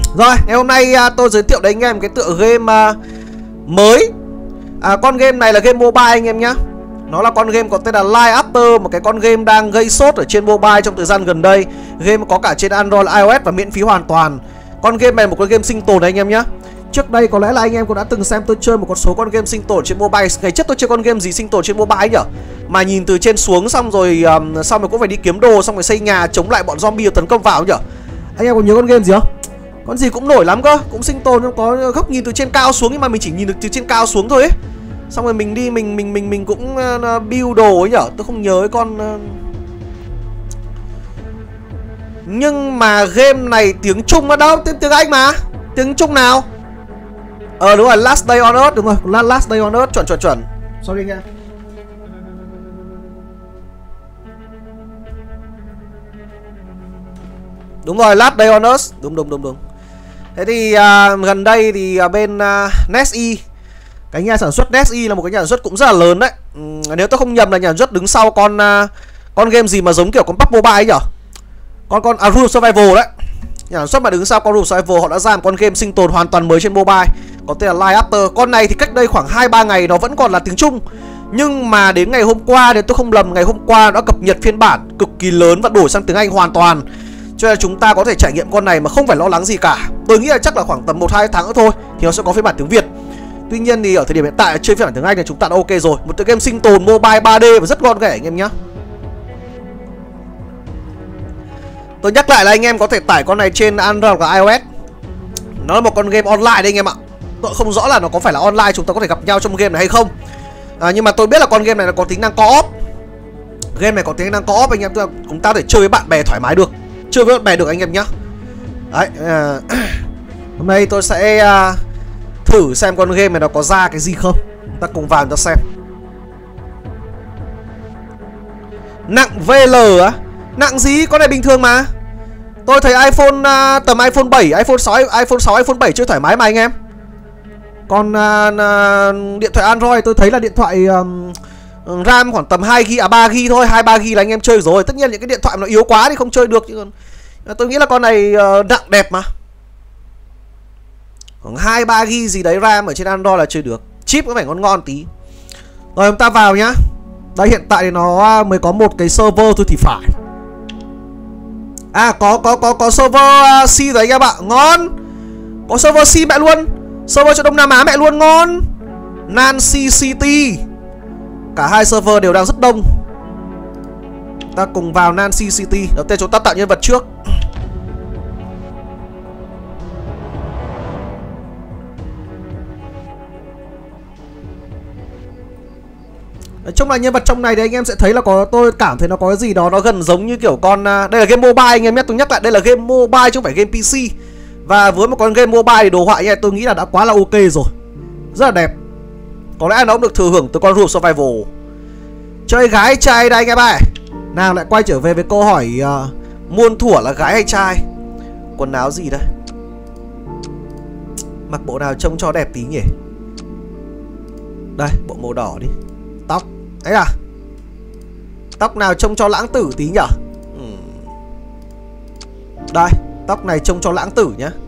Rồi, ngày hôm nay tôi giới thiệu đến anh em cái tựa game mới. Con game này là game mobile anh em nhá. Nó là con game có tên là Life After, một cái con game đang gây sốt ở trên mobile trong thời gian gần đây. Game có cả trên Android, iOS và miễn phí hoàn toàn. Con game này là một con game sinh tồn anh em nhá. Trước đây có lẽ là anh em cũng đã từng xem tôi chơi một số con game sinh tồn trên mobile. Ngày trước tôi chơi con game gì sinh tồn trên mobile ấy nhở? Mà nhìn từ trên xuống xong rồi xong rồi cũng phải đi kiếm đồ, xong rồi xây nhà chống lại bọn zombie tấn công vào nhở? Anh em còn nhớ con game gì không? Con gì cũng nổi lắm cơ, cũng sinh tồn, có góc nhìn từ trên cao xuống nhưng mà mình chỉ nhìn được từ trên cao xuống thôi ấy. Xong rồi mình đi mình cũng build đồ ấy nhở, tôi không nhớ cái con nhưng mà game này tiếng Trung ở đâu? Tiếng Anh mà. Tiếng Trung nào? Đúng rồi, Last Day on Earth, đúng rồi, Last Day on Earth, chuẩn. Sorry anh em. Đúng rồi, Last Day on Earth, đúng. Thế thì gần đây thì bên NetEase, cái nhà sản xuất NetEase là một cái nhà sản xuất cũng rất là lớn đấy. Nếu tôi không nhầm là nhà sản xuất đứng sau con game gì mà giống kiểu con PUBG Mobile ấy nhở? Rule Survival đấy. Nhà sản xuất mà đứng sau con Rule Survival họ đã ra một con game sinh tồn hoàn toàn mới trên mobile có tên là Life After. Con này thì cách đây khoảng 2-3 ngày nó vẫn còn là tiếng Trung. Nhưng mà đến ngày hôm qua, nếu tôi không lầm, ngày hôm qua đã cập nhật phiên bản cực kỳ lớn và đổi sang tiếng Anh hoàn toàn. Cho nên chúng ta có thể trải nghiệm con này mà không phải lo lắng gì cả. Tôi nghĩ là chắc là khoảng tầm 1-2 tháng nữa thôi thì nó sẽ có phiên bản tiếng Việt. Tuy nhiên thì ở thời điểm hiện tại chơi phiên bản tiếng Anh thì chúng ta đã ok rồi. Một tựa game sinh tồn mobile 3D và rất ngon ghẻ anh em nhé. Tôi nhắc lại là anh em có thể tải con này trên Android và iOS. Nó là một con game online đấy anh em ạ. Tôi không rõ là nó có phải là online chúng ta có thể gặp nhau trong game này hay không. Nhưng mà tôi biết là con game này nó có tính năng co-op. Game này có tính năng co-op anh em, tức là chúng ta có thể chơi với bạn bè thoải mái được. Chơi với bạn bè được anh em nhá. Đấy, hôm nay tôi sẽ thử xem con game này nó có ra cái gì không. Chúng ta cùng vào chúng ta xem. Nặng VL á? Nặng gì? Con này bình thường mà. Tôi thấy iPhone tầm iPhone 7, iPhone 6, iPhone 7 chơi thoải mái mà anh em. Còn điện thoại Android tôi thấy là điện thoại RAM khoảng tầm 2GB, 3GB thôi, 2-3GB là anh em chơi rồi. Tất nhiên những cái điện thoại mà nó yếu quá thì không chơi được, chứ còn tôi nghĩ là con này nặng đẹp mà. Khoảng 2-3GB gì đấy RAM ở trên Android là chơi được. Chip có phải ngon tí. Rồi chúng ta vào nhá. Đây hiện tại thì nó mới có một cái server thôi thì phải. Có server C rồi anh em ạ. Ngon. Có server C mẹ luôn. Server cho Đông Nam Á mẹ luôn, ngon. Nancy City. Cả hai server đều đang rất đông. Ta cùng vào Nancy City. Đầu tiên chúng ta tạo nhân vật trước. Nói chung là nhân vật trong này thì anh em sẽ thấy là tôi cảm thấy nó có cái gì đó nó gần giống như kiểu con đây là game mobile anh em nhé, tôi nhắc lại đây là game mobile chứ không phải game PC. Và với một con game mobile thì đồ họa nha, tôi nghĩ là đã quá là ok rồi. Rất là đẹp. Có lẽ nó cũng được thừa hưởng từ con Rule Survival. Chơi gái hay trai đây anh em ơi. Nào lại quay trở về với câu hỏi muôn thuở là gái hay trai. Quần áo gì đây? Mặc bộ nào trông cho đẹp tí nhỉ? Đây, bộ màu đỏ đi. Tóc, đấy à? Tóc nào trông cho lãng tử tí nhở? Đây, tóc này trông cho lãng tử nhá.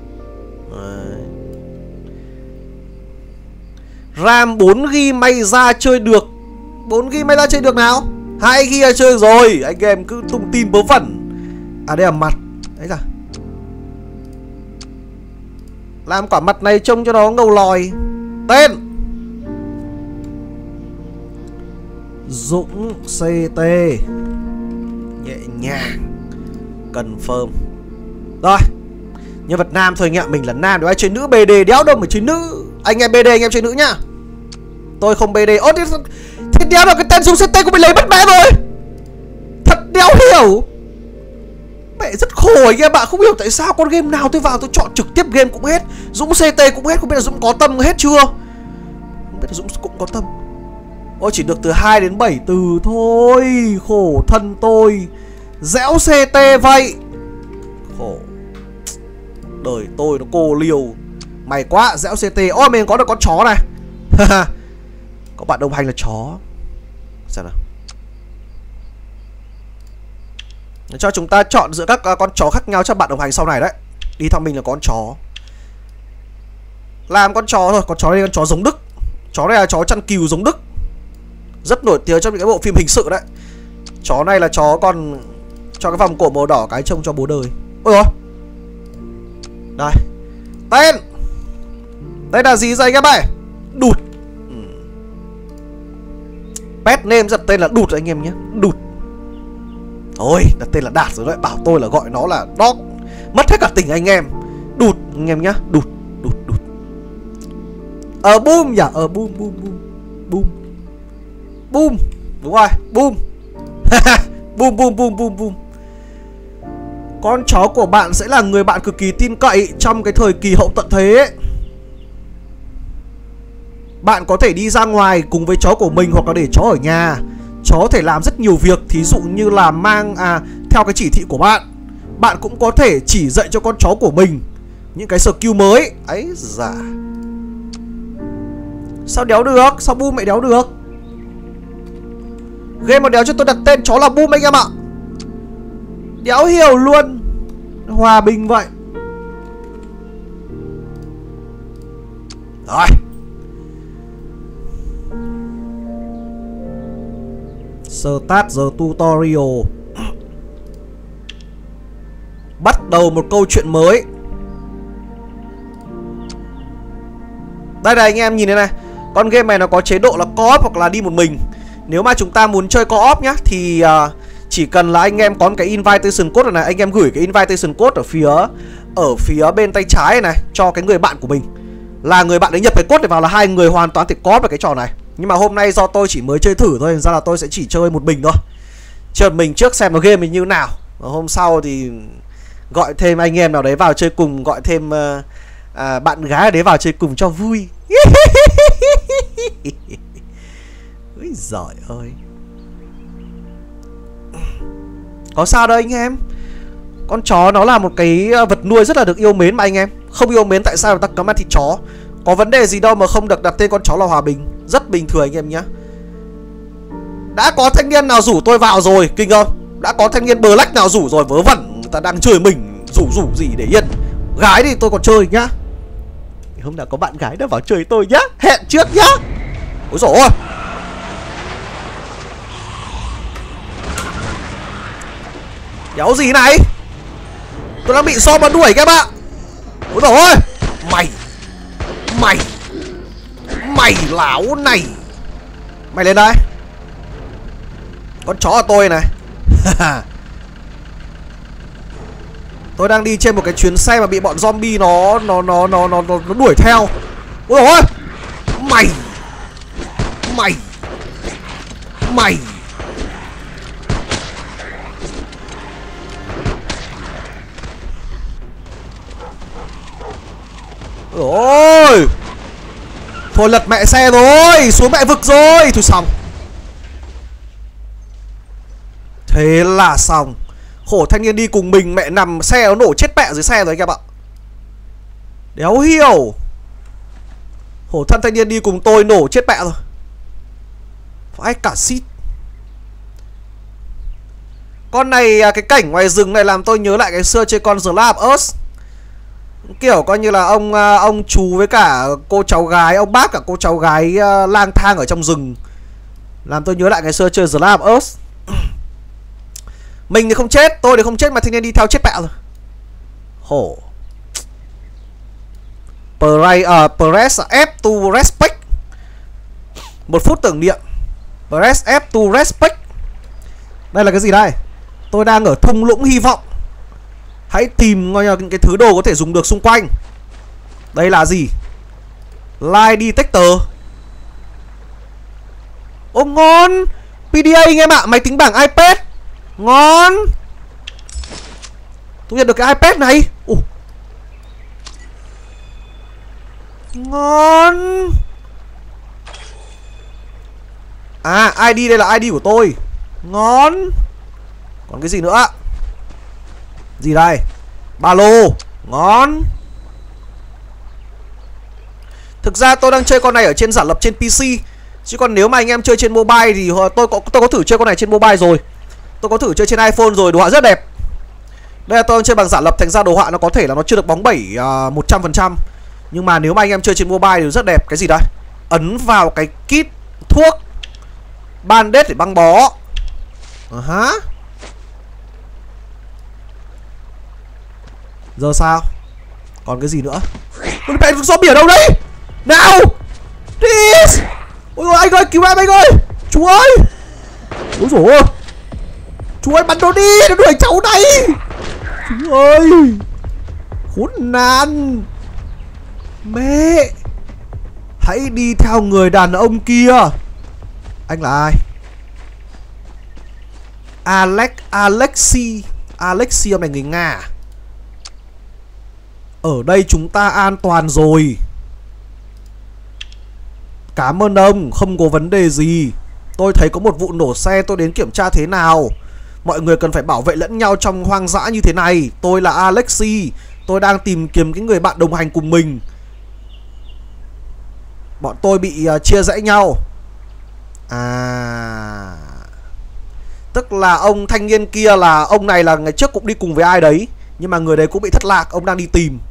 RAM 4GB may ra chơi được. 4GB may ra chơi được nào? 2GB là chơi rồi. Anh em cứ tung tin vớ vẩn. À đây là mặt. Đấy à? Làm quả mặt này trông cho nó ngầu lòi. Tên Dũng CT. Nhẹ nhàng. Confirm. Rồi. Nhân vật nam thôi anh ạ. Mình là nam. Nếu ai chơi nữ BD đéo đâu mà chơi nữ. Anh em BD anh em chơi nữ nhá. Tôi không BD. Ơ thế đéo là cái tên Dũng CT của mình lấy mất mẹ rồi. Thật đéo hiểu. Mẹ rất khổ anh em ạ. Không hiểu tại sao con game nào tôi vào tôi chọn trực tiếp game cũng hết. Dũng CT cũng hết. Không biết là Dũng có tâm hết chưa. Không biết là Dũng cũng có tâm. Ôi chỉ được từ 2 đến 7 từ thôi. Khổ thân tôi. Dẻo CT vậy. Khổ. Đời tôi nó cô liều. Mày quá dẻo CT. Ôi mình có được con chó này. Có bạn đồng hành là chó. Xem nào. Cho chúng ta chọn giữa các con chó khác nhau cho bạn đồng hành sau này đấy. Đi theo mình là con chó. làm con chó thôi. Con chó đây là con chó giống Đức. Chó này là chó chăn cừu giống Đức, rất nổi tiếng trong những cái bộ phim hình sự đấy. Chó này là chó còn cho cái vòng cổ màu đỏ cái trông cho bố đời. Ôi rồi. Đây. Tên. Đây là gì đây các bạn? Đụt. Pet name giật tên là Đụt anh em nhé. Đụt. Ôi, đặt tên là Đạt rồi đấy. Bảo tôi là gọi nó là Dog. Mất hết cả tình anh em. Đụt anh em nhá. Đụt. Đụt. Đụt. Boom nhỉ? Boom. Boom. Boom. Boom. Boom. Đúng rồi. Boom. Boom. Boom. Boom. Boom. Boom. Con chó của bạn sẽ là người bạn cực kỳ tin cậy trong cái thời kỳ hậu tận thế ấy. Bạn có thể đi ra ngoài cùng với chó của mình hoặc là để chó ở nhà. Chó có thể làm rất nhiều việc, thí dụ như là theo cái chỉ thị của bạn. Bạn cũng có thể chỉ dạy cho con chó của mình những cái skill mới. Ấy dạ. Sao đéo được? Sao Boom mẹ đéo được? Game mà đéo cho tôi đặt tên chó là Boom anh em ạ. Đéo hiểu luôn. Hòa bình vậy. Rồi. Start the tutorial. Bắt đầu một câu chuyện mới. Đây này anh em nhìn thế này. Con game này nó có chế độ là co-op hoặc là đi một mình. Nếu mà chúng ta muốn chơi co-op nhá thì chỉ cần là anh em có cái invitation code này, anh em gửi cái invitation code ở phía bên tay trái này cho cái người bạn của mình. Là người bạn ấy nhập cái code này vào là hai người hoàn toàn thể co-op được cái trò này. Nhưng mà hôm nay do tôi chỉ mới chơi thử thôi, ra là tôi sẽ chỉ chơi một mình thôi. Chơi một mình trước xem nó game mình như nào. Và hôm sau thì gọi thêm anh em nào đấy vào chơi cùng, gọi thêm bạn gái đấy vào chơi cùng cho vui. Úi giời ơi. Có sao đâu anh em. Con chó nó là một cái vật nuôi rất là được yêu mến mà anh em. Không yêu mến tại sao người ta cấm ăn thịt chó. Có vấn đề gì đâu mà không được đặt tên con chó là Hòa Bình. Rất bình thường anh em nhé. Đã có thanh niên nào rủ tôi vào rồi, kinh không? Đã có thanh niên Black nào rủ rồi, vớ vẩn. Người ta đang chơi mình, rủ gì để yên. Gái thì tôi còn chơi nhá. Hôm nào có bạn gái đã vào chơi tôi nhá. Hẹn trước nhá. Ôi dồi ôi. Đéo gì này. Tôi đang bị so mà đuổi các bạn. Ôi dồi ôi. Mày láo này. Mày lên đây. Con chó của tôi này. Tôi đang đi trên một cái chuyến xe mà bị bọn zombie nó đuổi theo. Ôi dồi ôi. Mày. Ôi. Thôi lật mẹ xe rồi. Xuống mẹ vực rồi. Thôi xong. Thế là xong. Khổ thanh niên đi cùng mình, mẹ nằm xe nó nổ chết mẹ dưới xe rồi các bạn. Đéo hiểu. Khổ thân thanh niên đi cùng tôi nổ chết mẹ rồi. Phải cả xít. Con này cái cảnh ngoài rừng này làm tôi nhớ lại cái xưa chơi con The Last of Us. Kiểu coi như là ông chú với cả cô cháu gái, ông bác cả cô cháu gái lang thang ở trong rừng. Làm tôi nhớ lại ngày xưa chơi The Last of Us. Mình thì không chết, tôi thì không chết mà thanh niên đi theo chết mẹ rồi. Khổ. Press F to respect. 1 phút tưởng niệm. Press F to respect. Đây là cái gì đây? Tôi đang ở thung lũng hy vọng. Hãy tìm những cái thứ đồ có thể dùng được xung quanh. Đây là gì? Lie detector. Ô ngon. PDA anh em ạ, máy tính bảng iPad. Ngon. Tôi nhận được cái iPad này. Ngon. À, ID đây là ID của tôi. Ngon. Còn cái gì nữa? Gì đây? Ba lô. Ngon. Thực ra tôi đang chơi con này ở trên giả lập trên PC. Chứ còn nếu mà anh em chơi trên mobile thì tôi có thử chơi con này trên mobile rồi. Tôi có thử chơi trên iPhone rồi, đồ họa rất đẹp. Đây là tôi đang chơi bằng giả lập, thành ra đồ họa nó có thể là nó chưa được bóng bẩy 100%. Nhưng mà nếu mà anh em chơi trên mobile thì rất đẹp. Cái gì đây? Ấn vào cái kit thuốc bandage để băng bó. Giờ sao? Còn cái gì nữa? Con mẹ zombie ở đâu đấy? Nào! Please! Ôi ôi anh ơi, cứu em anh ơi! Chú ơi! Ôi dồi ôi! Chú ơi bắn nó đi! Nó đuổi cháu này! Chú ơi! Khốn nạn! Mẹ! Hãy đi theo người đàn ông kia! Anh là ai? Alexi. Alexi ông này người Nga. Ở đây chúng ta an toàn rồi. Cảm ơn ông, không có vấn đề gì. Tôi thấy có một vụ nổ xe, tôi đến kiểm tra thế nào. Mọi người cần phải bảo vệ lẫn nhau trong hoang dã như thế này. Tôi là Alexi. Tôi đang tìm kiếm cái người bạn đồng hành cùng mình. Bọn tôi bị chia rẽ nhau. Tức là ông thanh niên kia là ông này là ngày trước cũng đi cùng với ai đấy, nhưng mà người đấy cũng bị thất lạc. Ông đang đi tìm.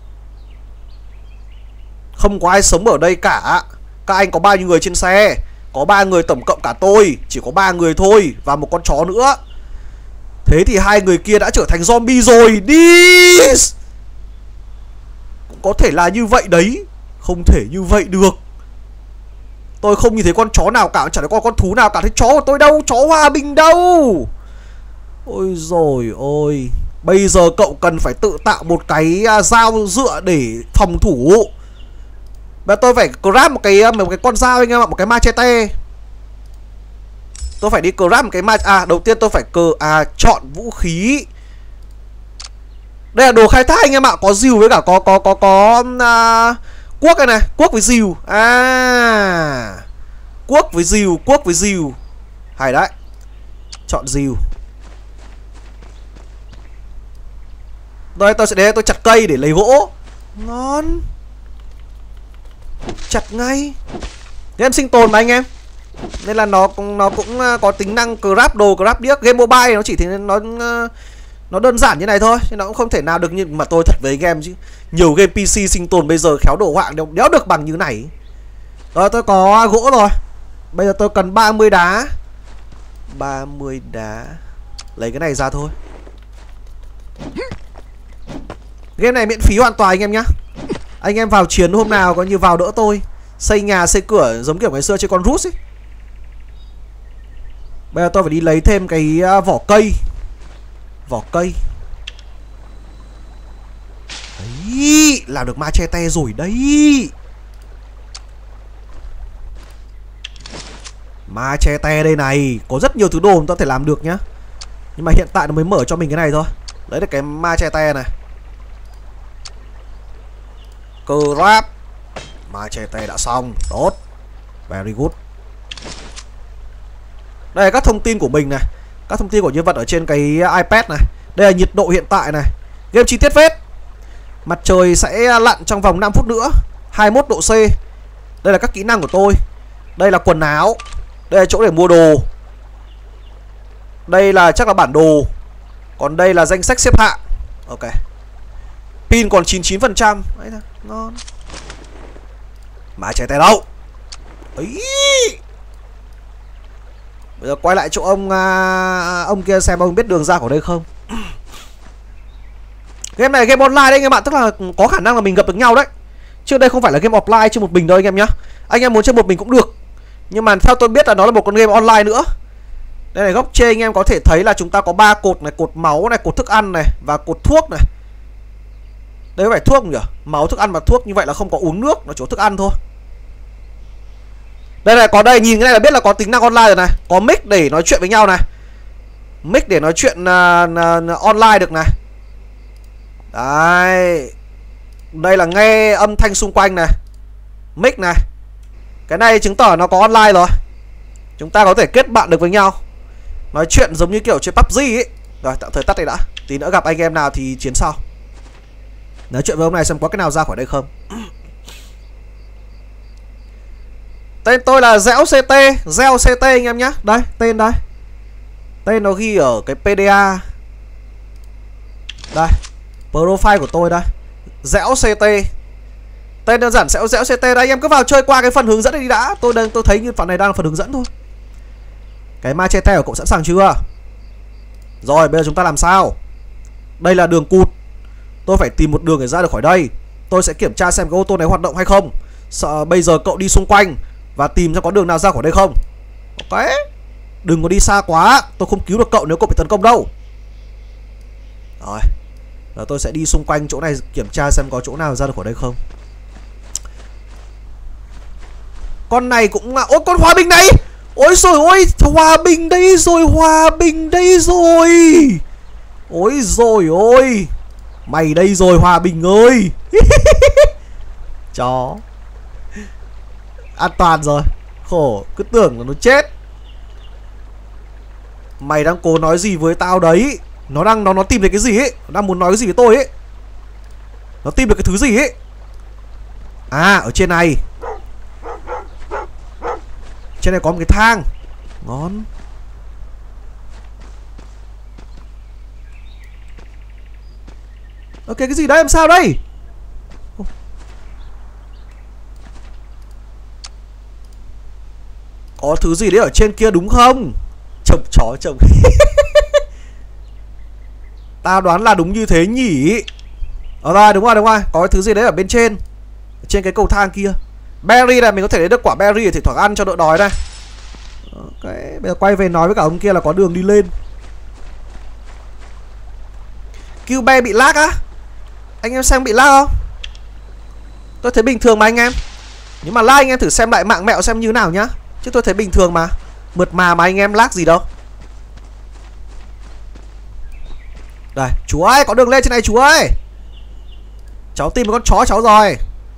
Không có ai sống ở đây cả. Các anh có bao nhiêu người trên xe? Có 3 người tổng cộng cả tôi. Chỉ có 3 người thôi. Và một con chó nữa. Thế thì 2 người kia đã trở thành zombie rồi. Đi. Cũng có thể là như vậy đấy. Không thể như vậy được. Tôi không nhìn thấy con chó nào cả. Chẳng thấy con thú nào cả. Thấy chó của tôi đâu. Chó hòa bình đâu. Ôi dồi ôi. Bây giờ cậu cần phải tự tạo một cái dao dựa để phòng thủ. Và tôi phải grab một cái con dao anh em ạ. Một cái machete. Tôi phải đi grab một cái đầu tiên tôi phải chọn vũ khí. Đây là đồ khai thác anh em ạ. Có rìu với cả có cuốc này. Cuốc với rìu. Cuốc với rìu. Hay đấy. Chọn rìu. Đây tôi sẽ đến tôi chặt cây để lấy gỗ. Ngon. Chặt ngay. Game sinh tồn mà anh em. Nên là nó cũng có tính năng grab đồ, grab điếc. Game mobile nó chỉ thì nó đơn giản như này thôi, chứ nó cũng không thể nào được như mà tôi thật với game chứ. Nhiều game PC sinh tồn bây giờ khéo đồ họa đéo được bằng như này. Rồi tôi có gỗ rồi. Bây giờ tôi cần 30 đá. 30 đá. Lấy cái này ra thôi. Game này miễn phí hoàn toàn anh em nhá. Anh em vào chiến hôm nào có như vào đỡ tôi. Xây nhà xây cửa giống kiểu ngày xưa chơi con Rút ấy. Bây giờ tôi phải đi lấy thêm cái vỏ cây. Vỏ cây. Đấy, làm được machete rồi đấy. Machete đây này. Có rất nhiều thứ đồ chúng ta có thể làm được nhá. Nhưng mà hiện tại nó mới mở cho mình cái này thôi. Lấy được cái machete này. Grab. Machete đã xong. Tốt. Very good. Đây là các thông tin của mình này. Các thông tin của nhân vật ở trên cái iPad này. Đây là nhiệt độ hiện tại này. Game chi tiết phết. Mặt trời sẽ lặn trong vòng 5 phút nữa. 21 độ C. Đây là các kỹ năng của tôi. Đây là quần áo. Đây là chỗ để mua đồ. Đây là chắc là bản đồ. Còn đây là danh sách xếp hạng. Ok. Pin còn 99%. Đấy thôi, ngon. Machete đâu? Ấy. Bây giờ quay lại chỗ ông kia xem ông biết đường ra khỏi đây không. Game này game online đấy anh em ạ. Tức là có khả năng là mình gặp được nhau đấy. Chứ đây không phải là game offline chơi một mình đâu anh em nhá. Anh em muốn chơi một mình cũng được. Nhưng mà theo tôi biết là nó là một con game online nữa. Đây này, góc trên anh em có thể thấy là chúng ta có 3 cột này. Cột máu này, cột thức ăn này. Và cột thuốc này. Đây có phải thuốc không nhỉ? Máu, thức ăn và thuốc. Như vậy là không có uống nước, nó chỉ có thức ăn thôi. Đây này, có đây, nhìn cái này là biết là có tính năng online rồi này. Có mic để nói chuyện với nhau này. Mic để nói chuyện online được này. Đấy. Đây là nghe âm thanh xung quanh này. Mic này. Cái này chứng tỏ nó có online rồi. Chúng ta có thể kết bạn được với nhau. Nói chuyện giống như kiểu chơi PUBG ấy. Rồi, tạm thời tắt đây đã. Tí nữa gặp anh em nào thì chiến sau. Nói chuyện với ông này xem có cái nào ra khỏi đây không. Tên tôi là Dẻo CT. Dẻo CT anh em nhá. Đây, tên đây. Tên nó ghi ở cái PDA. Đây, profile của tôi đây. Dẻo CT. Tên đơn giản xéo xéo CT đấy, anh em cứ vào chơi qua cái phần hướng dẫn này đi đã. Tôi thấy như phần này đang là phần hướng dẫn thôi. Cái machete của cậu sẵn sàng chưa? Rồi bây giờ chúng ta làm sao? Đây là đường cụt. Tôi phải tìm một đường để ra được khỏi đây. Tôi sẽ kiểm tra xem cái ô tô này hoạt động hay không. Sợ bây giờ cậu đi xung quanh và tìm xem có đường nào ra khỏi đây không. Ok. Đừng có đi xa quá. Tôi không cứu được cậu nếu cậu bị tấn công đâu. Rồi. Giờ tôi sẽ đi xung quanh chỗ này kiểm tra xem có chỗ nào ra được khỏi đây không. Con này cũng là... Ôi con hòa bình này. Ôi rồi ôi, hòa bình đây rồi, hòa bình đây rồi. Ôi rồi ôi. Mày đây rồi hòa bình ơi. Chó. An toàn rồi. Khổ, cứ tưởng là nó chết. Mày đang cố nói gì với tao đấy? Nó tìm được cái gì ấy? Nó đang muốn nói cái gì với tôi ấy? Nó tìm được cái thứ gì ấy? À, ở trên này. Trên này có một cái thang. Ngon. Ok, cái gì đấy, làm sao đây? Có thứ gì đấy ở trên kia đúng không? Chồng chó chồng. Tao đoán là đúng như thế nhỉ. Rồi, đúng rồi, có cái thứ gì đấy ở bên trên. Trên cái cầu thang kia. Berry này, mình có thể lấy được quả berry để thỉnh thoảng ăn cho đỡ đói này. Ok, bây giờ quay về nói với cả ông kia là có đường đi lên. Cube bị lag á? Anh em xem bị lag không? Tôi thấy bình thường mà anh em. Nhưng mà lag anh em thử xem lại mạng mẹo xem như nào nhá. Chứ tôi thấy bình thường mà. Mượt mà anh em lag gì đâu. Đây, chú ơi, có đường lên trên này chú ơi. Cháu tìm một con chó cháu rồi.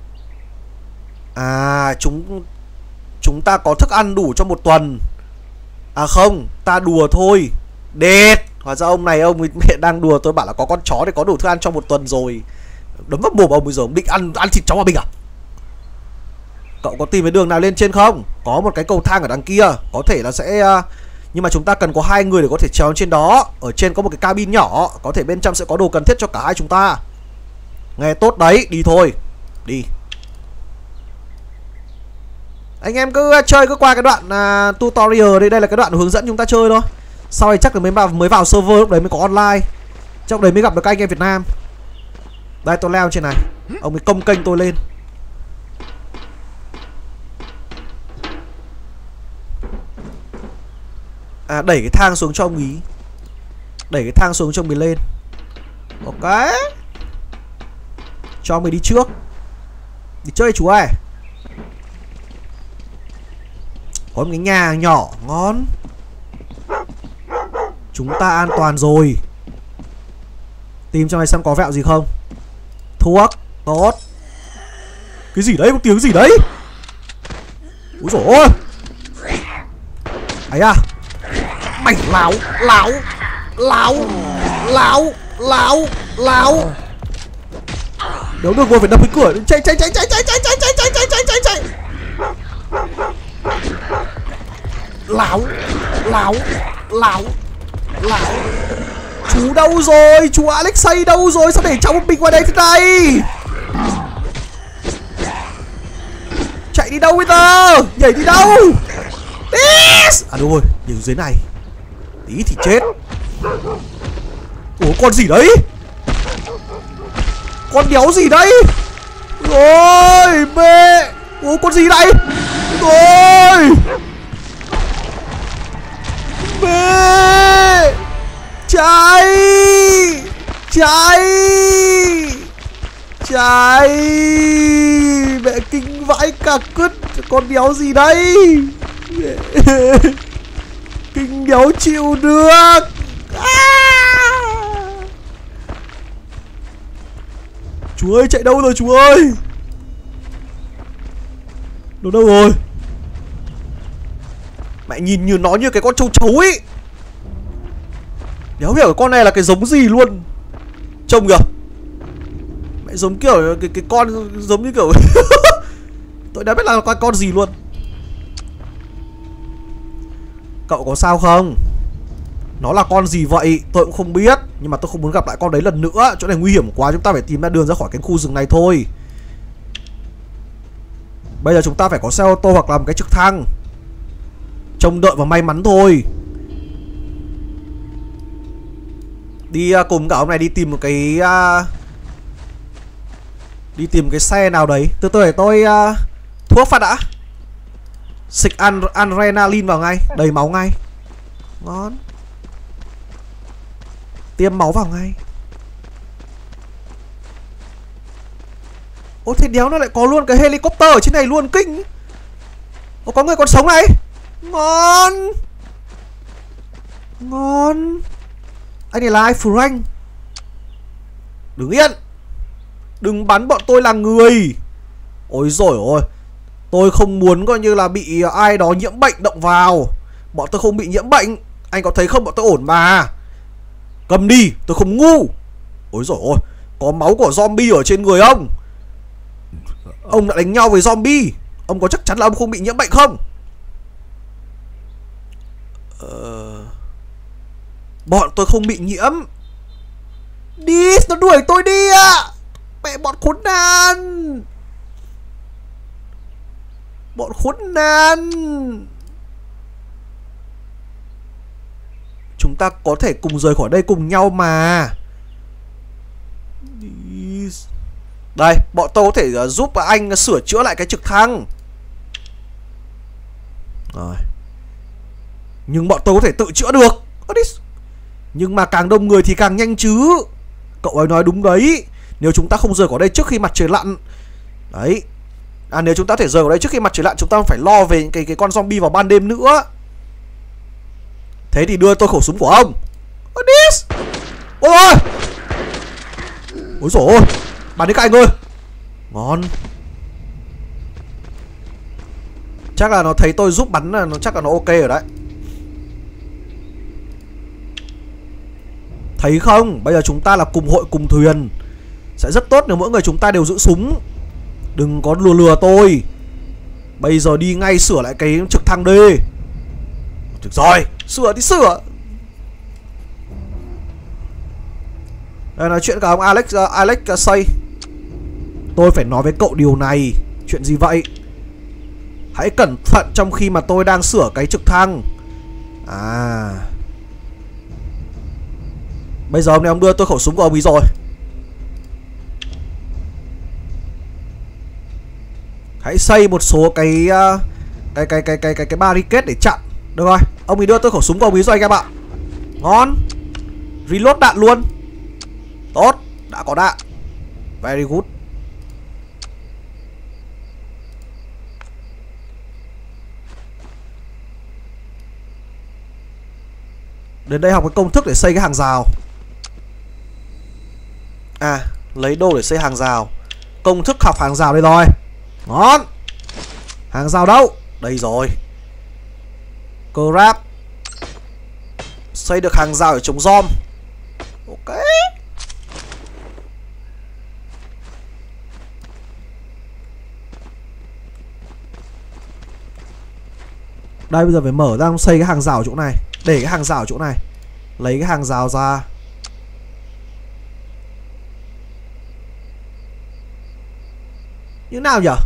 À, chúng ta có thức ăn đủ cho một tuần. À không, ta đùa thôi. Đệt. Hóa ra ông này ông mẹ đang đùa, tôi bảo là có con chó để có đủ thức ăn trong một tuần rồi. Đấm vào mồm ông bây giờ, ông định ăn thịt chó hòa bình à? Cậu có tìm cái đường nào lên trên không? Có một cái cầu thang ở đằng kia. Có thể là sẽ... Nhưng mà chúng ta cần có 2 người để có thể trèo trên đó. Ở trên có một cái cabin nhỏ. Có thể bên trong sẽ có đồ cần thiết cho cả hai chúng ta. Nghe tốt đấy, đi thôi. Đi. Anh em cứ chơi cứ qua cái đoạn tutorial đây. Đây là cái đoạn hướng dẫn chúng ta chơi thôi. Sau này chắc là mới vào server, lúc đấy mới có online. Trong đấy mới gặp được các anh em Việt Nam. Đây tôi leo trên này. Ông ấy công kênh tôi lên. À, đẩy cái thang xuống cho ông ý. Đẩy cái thang xuống cho ông ấy lên. Ok. Cho ông ấy đi trước. Đi chơi chú ơi. Có một cái nhà nhỏ ngon. Chúng ta an toàn rồi. Tìm trong này xem có vẹo gì không. Thuốc. Tốt. Cái gì đấy, có tiếng gì đấy. Úi dồi ôi. Ấy à. Mày láo. Nếu được rồi phải đập cái cửa. Chạy. Láo. Chú đâu rồi? Chú Alexei đâu rồi? Sao để cháu một mình ngoài đây thế này? Chạy đi đâu bây giờ? Nhảy đi đâu? À đúng rồi, nhảy dưới này. Tí thì chết. Ủa con gì đấy? Con đéo gì đấy? Rồi mẹ. Ủa con gì đây? Rồi mẹ. Chạy. Mẹ kinh vãi cả cứt. Con đéo gì đây? Kinh đéo chịu được. Chú ơi chạy đâu rồi chú ơi? Nó đâu rồi? Mẹ nhìn như nó như cái con trâu ấy. Đéo hiểu cái con này là cái giống gì luôn. Trông kìa. Mẹ giống kiểu cái con giống như kiểu tôi đã biết là con gì luôn. Cậu có sao không? Nó là con gì vậy? Tôi cũng không biết. Nhưng mà tôi không muốn gặp lại con đấy lần nữa. Chỗ này nguy hiểm quá. Chúng ta phải tìm ra đường ra khỏi cái khu rừng này thôi. Bây giờ chúng ta phải có xe ô tô hoặc là một cái trực thăng. Trông đợi và may mắn thôi. Đi cùng cả ông này đi tìm một cái đi tìm cái xe nào đấy. Từ từ để tôi thuốc phát đã. Xịt adrenaline vào ngay. Đầy máu ngay. Ngon. Tiêm máu vào ngay. Ô thế đéo nó lại có luôn cái helicopter ở trên này luôn, kinh. Ô có người còn sống này. Ngon. Ngon. Anh này là ai? Frank. Đứng yên. Đừng bắn bọn tôi là người. Ôi dồi ôi. Tôi không muốn coi như là bị ai đó nhiễm bệnh động vào. Bọn tôi không bị nhiễm bệnh. Anh có thấy không, bọn tôi ổn mà. Cầm đi, tôi không ngu. Ôi dồi ôi. Có máu của zombie ở trên người ông. Ông đã đánh nhau với zombie. Ông có chắc chắn là ông không bị nhiễm bệnh không? Bọn tôi không bị nhiễm. Đi, nó đuổi tôi đi ạ. Mẹ bọn khốn nạn. Bọn khốn nạn. Chúng ta có thể cùng rời khỏi đây cùng nhau mà. Đi. Đây, bọn tôi có thể giúp anh sửa chữa lại cái trực thăng. Rồi. Nhưng bọn tôi có thể tự chữa được. Nhưng mà càng đông người thì càng nhanh chứ. Cậu ấy nói đúng đấy. Nếu chúng ta không rời khỏi đây trước khi mặt trời lặn. Đấy. Nếu chúng ta thể rời khỏi đây trước khi mặt trời lặn, chúng ta phải lo về cái con zombie vào ban đêm nữa. Thế thì đưa tôi khẩu súng của ông. Ôi. Ôi dồi ôi. Bắn đi các anh ơi. Ngon. Chắc là nó thấy tôi giúp bắn là nó chắc là nó ok rồi đấy. Thấy không? Bây giờ chúng ta là cùng hội cùng thuyền. Sẽ rất tốt nếu mỗi người chúng ta đều giữ súng. Đừng có lừa tôi. Bây giờ đi ngay sửa lại cái trực thăng đi. Được rồi, sửa thì sửa. Đây nói chuyện cả ông Alex say. Tôi phải nói với cậu điều này. Chuyện gì vậy? Hãy cẩn thận trong khi mà tôi đang sửa cái trực thăng. Bây giờ ông này ông đưa tôi khẩu súng của ông ấy rồi. Hãy xây một số cái barricade để chặn. Được rồi, ông ấy đưa tôi khẩu súng của ông ấy rồi anh em ạ. Ngon. Reload đạn luôn. Tốt, đã có đạn. Very good. Đến đây học cái công thức để xây cái hàng rào. Lấy đồ để xây hàng rào. Công thức học hàng rào đây rồi. Ngon. Hàng rào đâu? Đây rồi. Grab. Xây được hàng rào để chống zombie. Ok. Đây bây giờ phải mở ra xây cái hàng rào ở chỗ này. Để cái hàng rào ở chỗ này. Lấy cái hàng rào ra. Như nào nhỉ?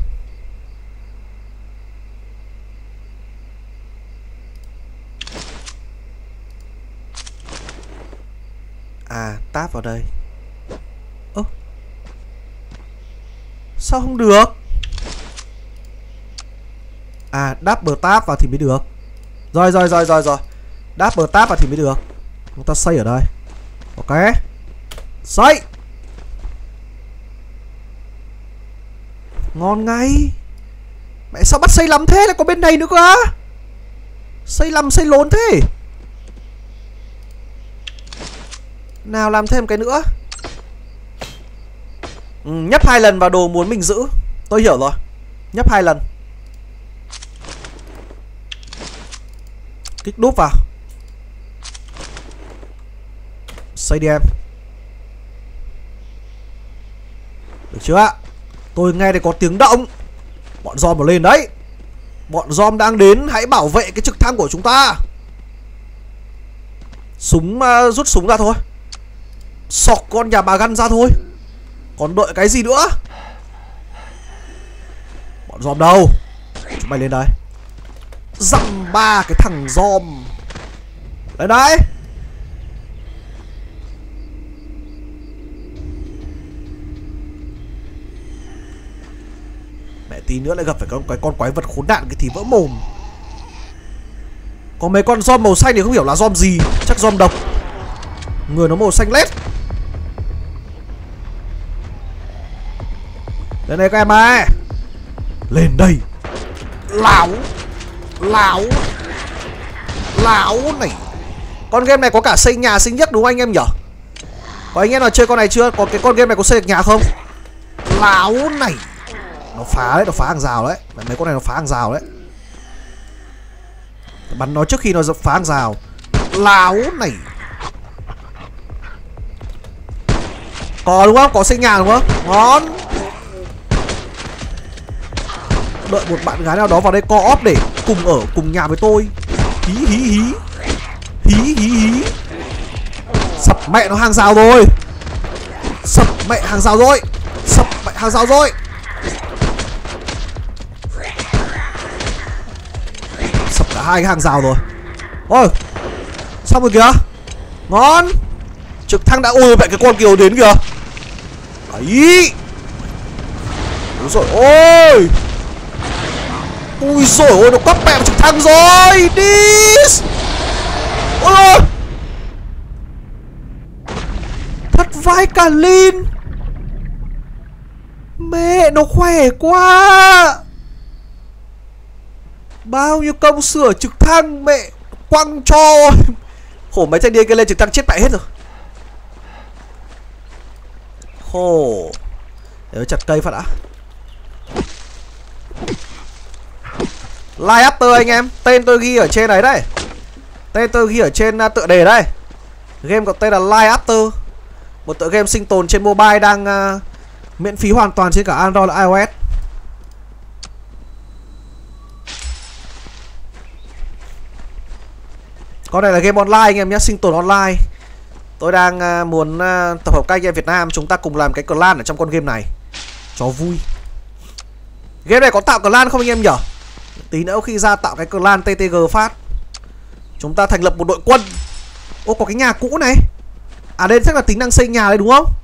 Táp vào đây. Sao không được? Double tap vào thì mới được. Rồi. Double tap vào thì mới được. Chúng ta xây ở đây. Ok. Xây. Ngon ngay. Mẹ sao bắt xây lắm thế? Lại có bên này nữa cơ á? Xây lắm xây lốn thế. Nào làm thêm cái nữa. Nhấp 2 lần vào đồ muốn mình giữ. Tôi hiểu rồi. Nhấp 2 lần. Kích đúp vào. Xây đi em. Được chưa ạ? Tôi nghe thấy có tiếng động. Bọn zombie lên đấy. Bọn zombie đang đến. Hãy bảo vệ cái trực thăng của chúng ta. Súng, rút súng ra thôi. Sọc con nhà bà Găn ra thôi. Còn đợi cái gì nữa? Bọn Bọn giòm đâu? Chúng mày lên đây. Dăm ba cái thằng giòm. Lên đây. Mẹ tí nữa lại gặp phải cái con quái vật khốn nạn cái thì vỡ mồm. Có mấy con giòm màu xanh thì không hiểu là giòm gì. Chắc giòm độc. Người nó màu xanh lét. Lên đây các em ơi. Lên đây. Lão này. Con game này có cả xây nhà xây nhấc đúng không anh em nhở? Có anh em nào chơi con này chưa? Có cái con game này có xây được nhà không? Lão này. Nó phá đấy, nó phá hàng rào đấy. Mấy con này nó phá hàng rào đấy. Bắn nó trước khi nó phá hàng rào. Lão này. Có đúng không? Có xây nhà đúng không? Ngon. Đợi một bạn gái nào đó vào đây co-op để cùng ở cùng nhà với tôi. Hí. Sập mẹ nó hàng rào rồi. Sập mẹ hàng rào rồi. Sập cả hai cái hàng rào rồi. Ôi. Xong rồi kìa. Ngon. Trực thăng đã ôi mẹ cái con kiều đến kìa. Đấy. Ôi rồi ôi. Ui xồi ôi nó cắp mẹ trực thăng rồi. Đi. Ôi ôi. Thất vai cả Lin. Mẹ nó khỏe quá. Bao nhiêu công sửa trực thăng mẹ quăng cho. Khổ mấy thanh niên kia lên trực thăng chết mẹ hết rồi. Khổ. Để chặt cây phát đã. Live After anh em. Tên tôi ghi ở trên này đây. Tên tôi ghi ở trên tựa đề đây. Game có tên là Live After. Một tựa game sinh tồn trên mobile đang miễn phí hoàn toàn trên cả Android và iOS. Con này là game online anh em nhé, sinh tồn online. Tôi đang muốn tập hợp các anh em Việt Nam chúng ta cùng làm cái clan ở trong con game này cho vui. Game này có tạo clan không anh em nhỉ? Tí nữa khi ra tạo cái clan TTG phát chúng ta thành lập một đội quân. Ô có cái nhà cũ này. À đây chắc là tính năng xây nhà đấy đúng không?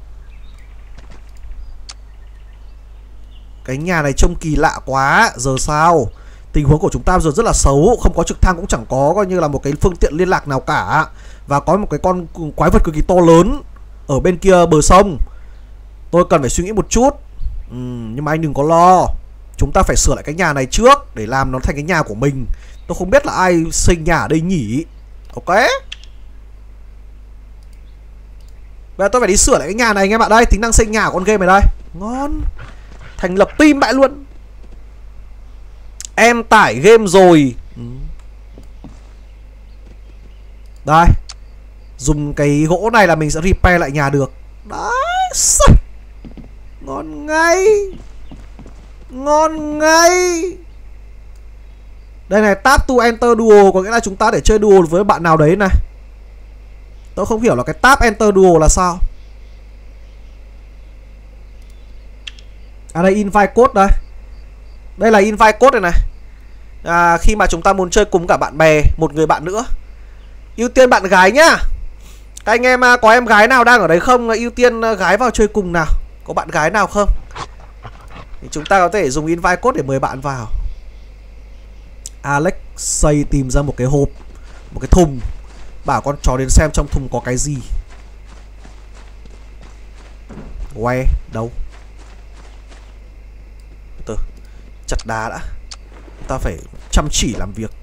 Cái nhà này trông kỳ lạ quá. Giờ sao? Tình huống của chúng ta giờ rất là xấu. Không có trực thăng cũng chẳng có coi như là một cái phương tiện liên lạc nào cả. Và có một cái con quái vật cực kỳ to lớn ở bên kia bờ sông. Tôi cần phải suy nghĩ một chút. Nhưng mà anh đừng có lo. Chúng ta phải sửa lại cái nhà này trước để làm nó thành cái nhà của mình. Tôi không biết là ai xây nhà ở đây nhỉ. Ok. Bây giờ tôi phải đi sửa lại cái nhà này anh em ạ. Đây tính năng xây nhà của con game này đây. Ngon. Thành lập team bại luôn. Em tải game rồi. Đây. Dùng cái gỗ này là mình sẽ repair lại nhà được. Đấy. Ngon ngay. Ngon ngay. Đây này, tap to enter duo có nghĩa là chúng ta để chơi duo với bạn nào đấy này. Tôi không hiểu là cái tap enter duo là sao. À đây invite code đây. Đây là invite code này này. Khi mà chúng ta muốn chơi cùng cả bạn bè, một người bạn nữa. Ưu tiên bạn gái nhá. Các anh em có em gái nào đang ở đấy không? Ưu tiên gái vào chơi cùng nào. Có bạn gái nào không? Thì chúng ta có thể dùng invite code để mời bạn vào. Alex xây tìm ra một cái hộp, một cái thùng. Bảo con chó đến xem trong thùng có cái gì. Quay đâu? Từ chặt đá đã. Ta phải chăm chỉ làm việc.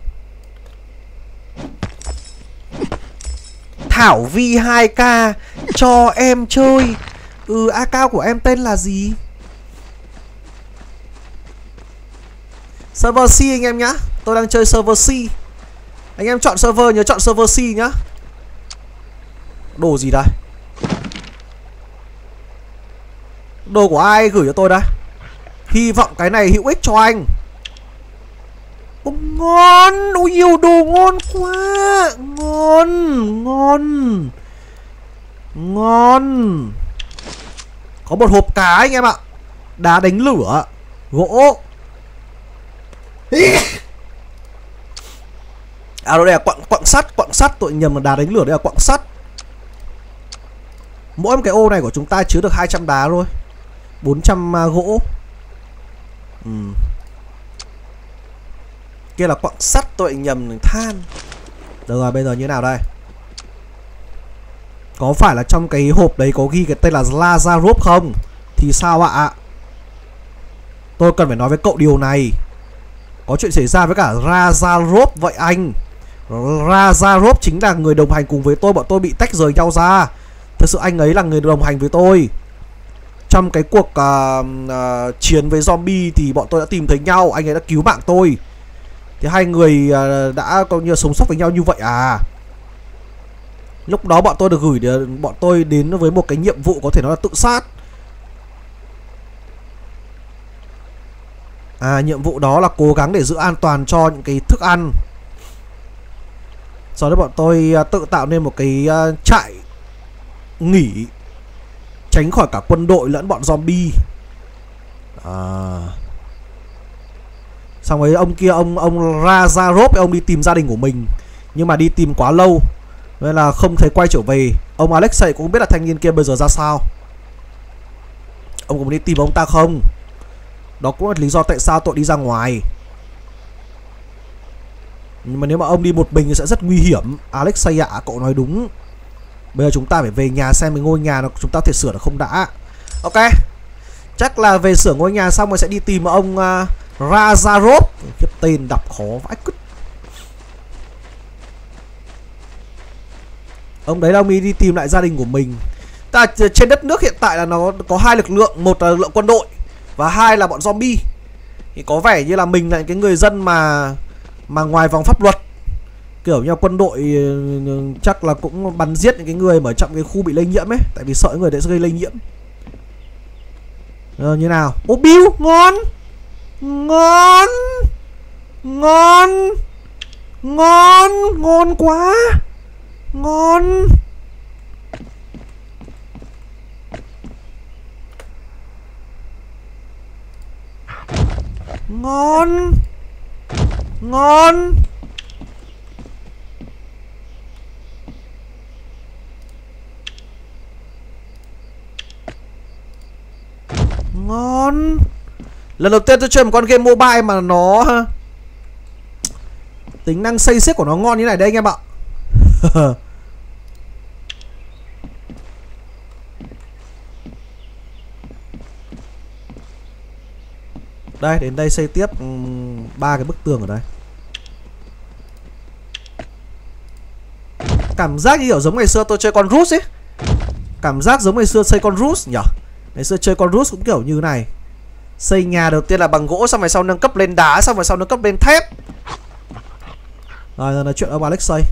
Thảo Vi 2K cho em chơi. Account của em tên là gì? Server C anh em nhá. Tôi đang chơi server C. Anh em chọn server nhớ chọn server C nhá. Đồ gì đây? Đồ của ai gửi cho tôi đây? Hy vọng cái này hữu ích cho anh. Ngon. Ôi nhiều đồ ngon quá. Ngon. Có một hộp cá anh em ạ. Đá đánh lửa. Gỗ. À đây là quặng sắt, tội nhầm là đá đánh lửa, đây là quặng sắt. Mỗi một cái ô này của chúng ta chứa được 200 đá thôi, 400 gỗ. Kia là quặng sắt, tội nhầm than. Được rồi, bây giờ như nào đây? Có phải là trong cái hộp đấy có ghi cái tên là Lazarus không? Thì sao ạ? Tôi cần phải nói với cậu điều này. Có chuyện xảy ra với cả Lazarus vậy anh. Lazarus chính là người đồng hành cùng với tôi. Bọn tôi bị tách rời nhau ra. Thật sự anh ấy là người đồng hành với tôi. Trong cái cuộc chiến với zombie thì bọn tôi đã tìm thấy nhau. Anh ấy đã cứu mạng tôi. Thì hai người đã coi như sống sót với nhau như vậy à? Lúc đó bọn tôi được gửi bọn tôi đến với một cái nhiệm vụ có thể nói là tự sát. Nhiệm vụ đó là cố gắng để giữ an toàn cho những cái thức ăn. Sau đó bọn tôi tự tạo nên một cái trại nghỉ, tránh khỏi cả quân đội lẫn bọn zombie. Xong rồi ông kia, ông Lazarus, ông đi tìm gia đình của mình, nhưng mà đi tìm quá lâu nên là không thấy quay trở về. Ông Alexei cũng không biết là thanh niên kia bây giờ ra sao. Ông có muốn đi tìm ông ta không? Đó cũng là lý do tại sao tôi đi ra ngoài. Nhưng mà nếu mà ông đi một mình thì sẽ rất nguy hiểm. Alexei ạ, cậu nói đúng. Bây giờ chúng ta phải về nhà xem cái ngôi nhà nó chúng ta thể sửa được không đã. Ok, chắc là về sửa ngôi nhà xong rồi sẽ đi tìm ông Lazarus. Cái tên đọc khó vãi cứt. Ông đấy là ông ấy đi tìm lại gia đình của mình. Trên đất nước hiện tại là nó có hai lực lượng. Một là lực lượng quân đội và hai là bọn zombie. Thì có vẻ như là mình là cái người dân mà ngoài vòng pháp luật. Kiểu như quân đội chắc là cũng bắn giết những cái người mà ở trong cái khu bị lây nhiễm ấy. Tại vì sợ những người đấy sẽ gây lây nhiễm. Như nào? Ô Bill, ngon. Ngon. Ngon. Ngon. Ngon quá. Ngon. Ngon. Ngon. Ngon. Lần đầu tiên tôi chơi một con game mobile mà nó tính năng xây xếp của nó ngon như này đây anh em ạ. Đây, đến đây xây tiếp 3 cái bức tường ở đây. Cảm giác như kiểu giống ngày xưa tôi chơi con Roost ấy. Cảm giác giống ngày xưa xây con Roost nhỉ. Ngày xưa chơi con Roost cũng kiểu như này. Xây nhà đầu tiên là bằng gỗ, xong rồi sau nâng cấp lên đá, xong rồi sau nâng cấp lên thép. Rồi, nói chuyện ông Alexei.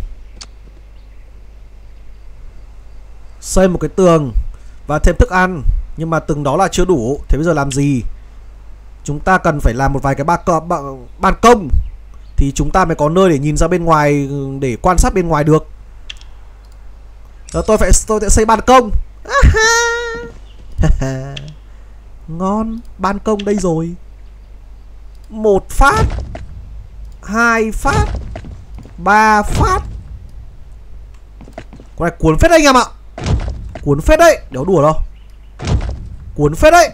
Xây một cái tường và thêm thức ăn. Nhưng mà tường đó là chưa đủ. Thế bây giờ làm gì? Chúng ta cần phải làm một vài cái ban công. Thì chúng ta mới có nơi để nhìn ra bên ngoài, để quan sát bên ngoài được. Rồi tôi sẽ xây ban công. Ngon. Ban công đây rồi. 1 phát, 2 phát, 3 phát. Con này cuốn phết đấy anh em ạ. Cuốn phết đấy, đéo đùa đâu. Cuốn phết đấy.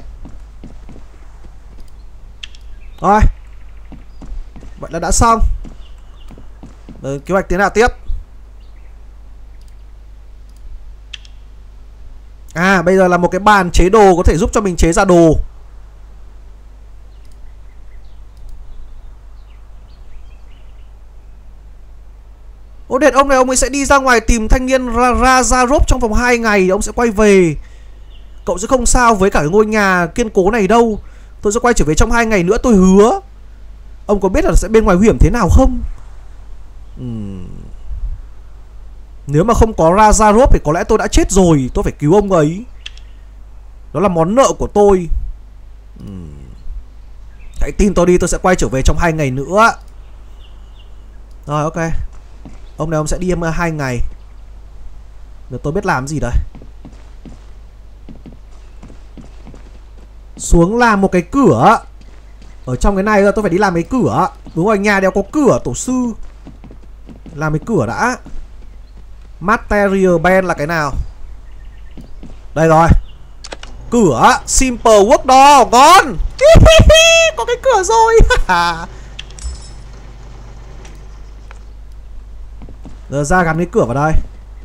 Rồi, vậy là đã xong. Kế hoạch tiến nào tiếp? Bây giờ là một cái bàn chế đồ có thể giúp cho mình chế ra đồ. Ô đệt, ông này ông ấy sẽ đi ra ngoài tìm thanh niên Lazarus trong vòng 2 ngày. Ông sẽ quay về. Cậu sẽ không sao với cả cái ngôi nhà kiên cố này đâu. Tôi sẽ quay trở về trong 2 ngày nữa, tôi hứa. Ông có biết là sẽ bên ngoài nguy hiểm thế nào không? Nếu mà không có Lazarus thì có lẽ tôi đã chết rồi. Tôi phải cứu ông ấy. Đó là món nợ của tôi. Hãy tin tôi đi, tôi sẽ quay trở về trong 2 ngày nữa. Rồi, ok. Ông này ông sẽ đi 2 ngày. Giờ tôi biết làm gì đây. Xuống làm một cái cửa. Ở trong cái này tôi phải đi làm cái cửa. Đúng rồi, nhà đéo có cửa tổ sư. Làm cái cửa đã. Material Ben là cái nào? Đây rồi. Cửa Simple Work Door. Ngon. Có cái cửa rồi. Giờ ra gắn cái cửa vào đây.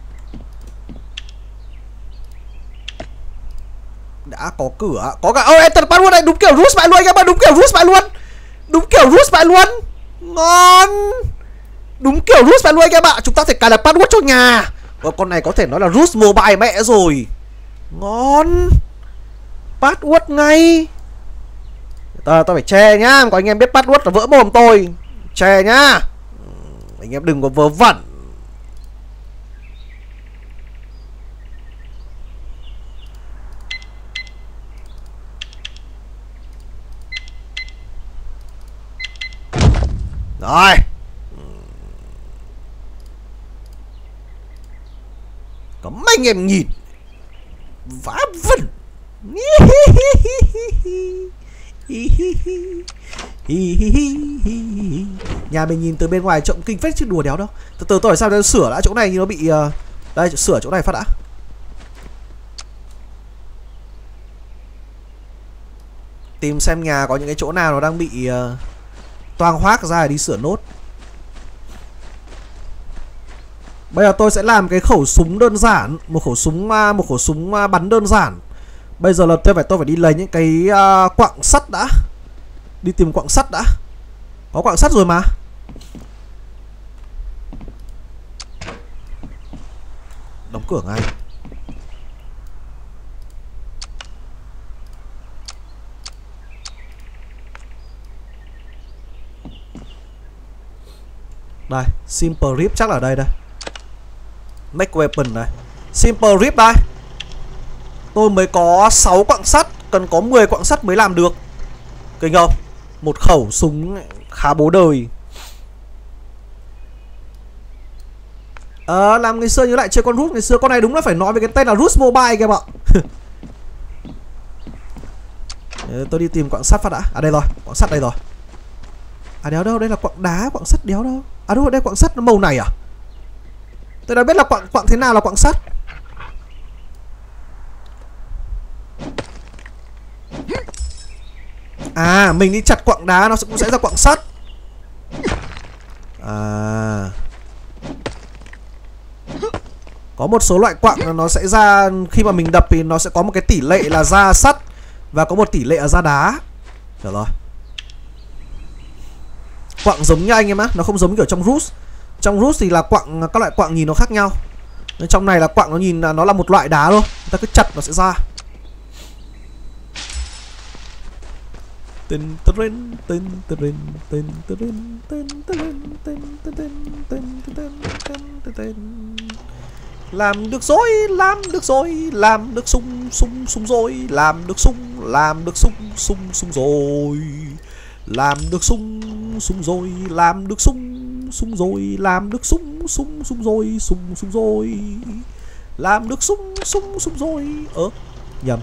Đã có cửa. Có cả. Ôi Enter password này. Đúng kiểu Roost mẹ luôn anh em ơi. Đúng kiểu Roost mẹ luôn. Đúng kiểu Roost mẹ luôn. Ngon. Đúng kiểu Roost mẹ luôn anh em ạ. Chúng ta thể cài đặt password cho nhà. Con này có thể nói là Roost Mobile mẹ rồi. Ngon. Password ngay. Tôi phải che nhá. Có anh em biết password là vỡ mồm tôi. Che nhá. Anh em đừng có vớ vẩn. Rồi. Có mấy anh em nhìn vá vẩn. Nhà mình nhìn từ bên ngoài trông kinh phết chứ đùa đéo đâu. Từ từ tôi phải sao để sửa đã. Chỗ này nó bị đây, sửa chỗ này phát đã. Tìm xem nhà có những cái chỗ nào nó đang bị toang hoác ra để đi sửa nốt. Bây giờ tôi sẽ làm cái khẩu súng đơn giản, một khẩu súng bắn đơn giản. Bây giờ là tôi phải đi lấy những cái quặng sắt đã. Đi tìm quặng sắt đã. Có quặng sắt rồi mà. Đóng cửa ngay. Đây, Simple Rip chắc là ở đây đây. Make weapon này. Simple Rip đây. Tôi mới có 6 quặng sắt, cần có 10 quặng sắt mới làm được. Kinh không? Một khẩu súng khá bố đời. Làm ngày xưa nhớ lại chơi con Roost. Ngày xưa con này đúng là phải nói về cái tên là Roost Mobile kìa bạn. Tôi đi tìm quặng sắt phát đã. À đây rồi, quặng sắt đây rồi. À đéo đâu, đây là quặng đá, quặng sắt đéo đâu. À đúng rồi, đây quặng sắt nó màu này à? Tôi đã biết là quặng thế nào là quặng sắt. À, mình đi chặt quặng đá nó cũng sẽ ra quặng sắt. À. Có một số loại quặng nó sẽ ra khi mà mình đập thì nó sẽ có một cái tỷ lệ là ra sắt và có một tỷ lệ là ra đá. Được rồi. Quặng giống như anh em á, nó không giống kiểu trong Roost. Trong Roost thì là quặng, các loại quặng nhìn nó khác nhau. Nên trong này là quặng nó nhìn là nó là một loại đá thôi. Ta cứ chặt nó sẽ ra. Làm được rồi, làm được rồi, làm được súng rồi, làm được súng rồi. Làm được súng rồi, làm được súng rồi, làm được súng rồi. Làm được súng rồi. Nhầm.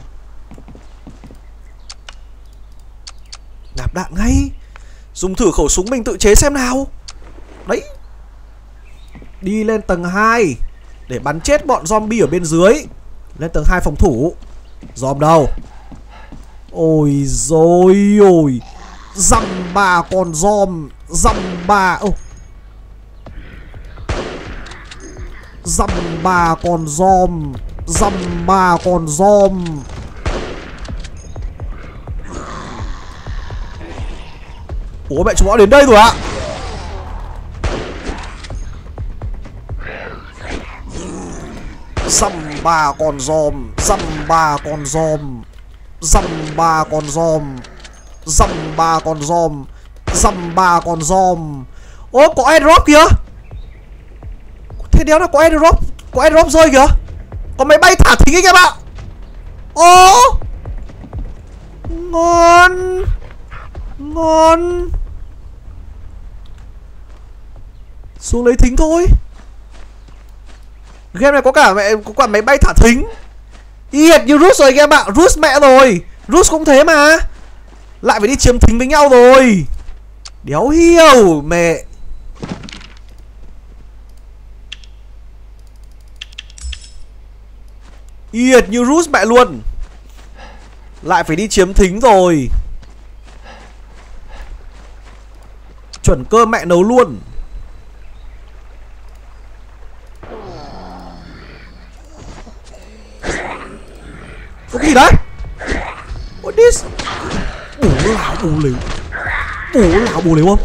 Nạp đạn ngay. Dùng thử khẩu súng mình tự chế xem nào. Đấy. Đi lên tầng 2 để bắn chết bọn zombie ở bên dưới. Lên tầng 2 phòng thủ. Dòm đâu? Ôi rồi ôi. Dăm bà con dòm. Dăm bà. Dăm bà con dòm. Dăm bà con dòm. Ủa mẹ chúng nó đến đây rồi ạ. Dăm bà con dòm. Dăm bà con dòm. Dăm bà con dòm. Dăm bà con dòm. Dăm bà con dòm. Ô có airdrop kìa. Thế đéo là có airdrop. Có airdrop rơi kìa. Có máy bay thả thính anh em ạ. Ô ngon. Ngon. Xuống lấy thính thôi. Game này có cả máy bay thả thính. Y hệt như Roost rồi anh em ạ. Roost mẹ rồi. Roost cũng thế mà. Lại phải đi chiếm thính với nhau rồi. Đéo hiểu mẹ. Yệt như Rus mẹ luôn. Lại phải đi chiếm thính rồi. Chuẩn cơm mẹ nấu luôn. Có gì đấy? What this? Bố lão bố liều. Bố lão bố liều không?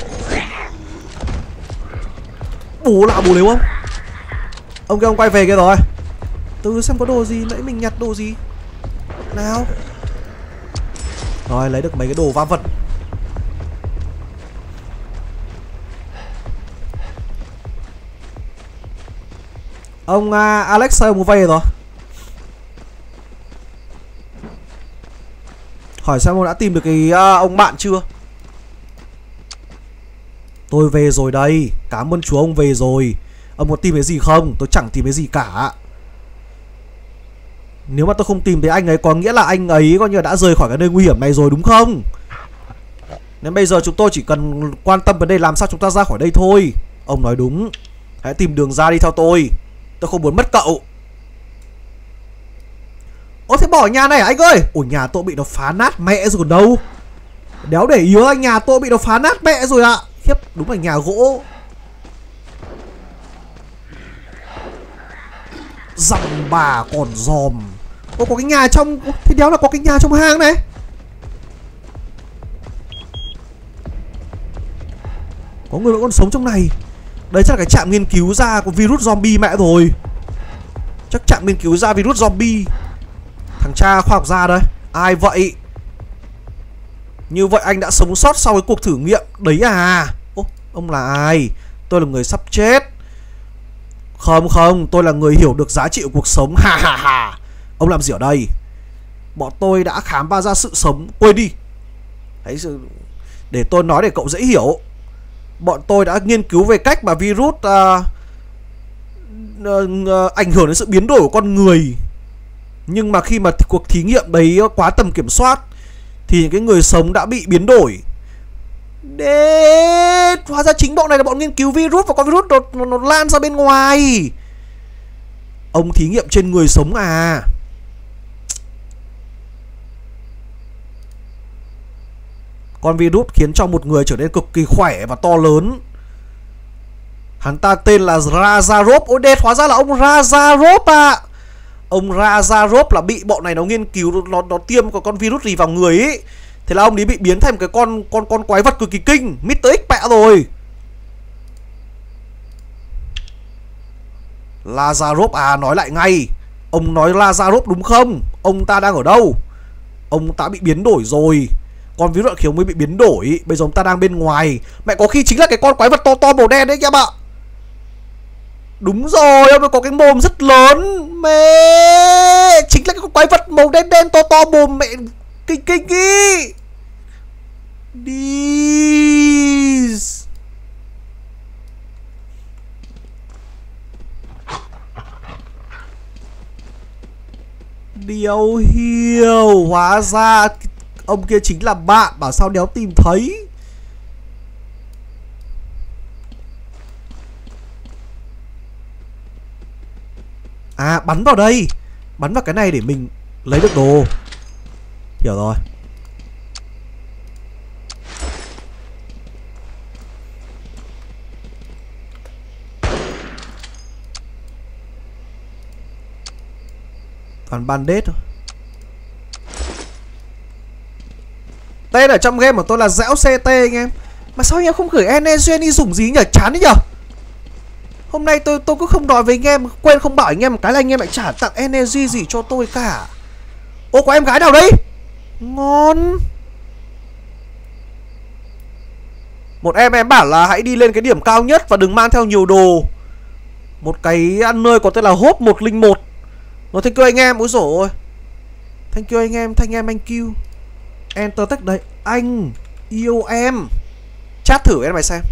Bố lão bố liều không? Ông kia ông quay về kia rồi. Từ xem có đồ gì. Nãy mình nhặt đồ gì. Nào. Rồi lấy được mấy cái đồ va vật. Ông Alex ơi, ông về rồi. Hỏi xem ông đã tìm được cái ông bạn chưa. Tôi về rồi đây. Cảm ơn chúa ông về rồi. Ông có tìm cái gì không? Tôi chẳng tìm cái gì cả. Nếu mà tôi không tìm thấy anh ấy có nghĩa là anh ấy coi như là đã rời khỏi cái nơi nguy hiểm này rồi đúng không? Nên bây giờ chúng tôi chỉ cần quan tâm vấn đề làm sao chúng ta ra khỏi đây thôi. Ông nói đúng. Hãy tìm đường ra đi theo tôi. Tôi không muốn mất cậu. Ô thế bỏ nhà này à anh ơi? Ủa nhà tôi bị nó phá nát mẹ rồi còn đâu. Đéo để ý anh, nhà tôi bị nó phá nát mẹ rồi ạ. Khiếp, đúng là nhà gỗ. Dằm bà còn dòm. Ô có cái nhà trong. Thế đéo là có cái nhà trong hang này. Có người vẫn còn sống trong này. Đấy chắc là cái trạm nghiên cứu ra của virus zombie mẹ rồi. Chắc trạm nghiên cứu ra virus zombie. Thằng cha khoa học gia đây. Ai vậy? Như vậy anh đã sống sót sau cái cuộc thử nghiệm đấy à? Ô, ông là ai? Tôi là người sắp chết. Không không, tôi là người hiểu được giá trị của cuộc sống. Ha ha ha. Ông làm gì ở đây? Bọn tôi đã khám phá ra sự sống. Quên đi. Đấy, để tôi nói để cậu dễ hiểu. Bọn tôi đã nghiên cứu về cách mà virus ảnh hưởng đến sự biến đổi của con người. Nhưng mà khi mà cuộc thí nghiệm đấy quá tầm kiểm soát thì những cái người sống đã bị biến đổi. Đế, hóa ra chính bọn này là bọn nghiên cứu virus. Và con virus nó lan ra bên ngoài. Ông thí nghiệm trên người sống à? Con virus khiến cho một người trở nên cực kỳ khỏe và to lớn. Hắn ta tên là Razarov. Ôi đệt, hóa ra là ông Razarov à. Ông Razarov là bị bọn này nó nghiên cứu. Nó tiêm con virus gì vào người ấy. Thế là ông ấy bị biến thành cái con quái vật cực kỳ kinh. Mr. X mẹ rồi. Lazarov à, nói lại ngay. Ông nói Lazarov đúng không? Ông ta đang ở đâu? Ông ta bị biến đổi rồi. Con virus khiến ông mới bị biến đổi. Bây giờ ông ta đang bên ngoài. Mẹ có khi chính là cái con quái vật to to màu đen đấy các bạn. Đúng rồi, ông ấy có cái mồm rất lớn. Mẹ, chính là cái con quái vật màu đen đen to to mồm mẹ. Kinh kinh ý. Đi. Điều hiểu. Hóa ra ông kia chính là bạn. Bảo sao đéo tìm thấy. À bắn vào đây. Bắn vào cái này để mình lấy được đồ. Hiểu rồi. Còn bandage thôi. Tên ở trong game của tôi là Dẻo CT anh em. Mà sao anh em không gửi energy đi dùng gì nhỉ? Chán đấy nhở. Hôm nay tôi cứ không nói với anh em. Quên không bảo anh em một cái là anh em lại chả tặng energy gì cho tôi cả. Ô có em gái nào đấy? Ngon. Một em bảo là hãy đi lên cái điểm cao nhất và đừng mang theo nhiều đồ. Một cái nơi có tên là Hốp 101. Nó thank you anh em. Úi dồi ôi. Thank you anh em. Thank you. Enter text đấy. Anh yêu em. Chat thử em mày xem.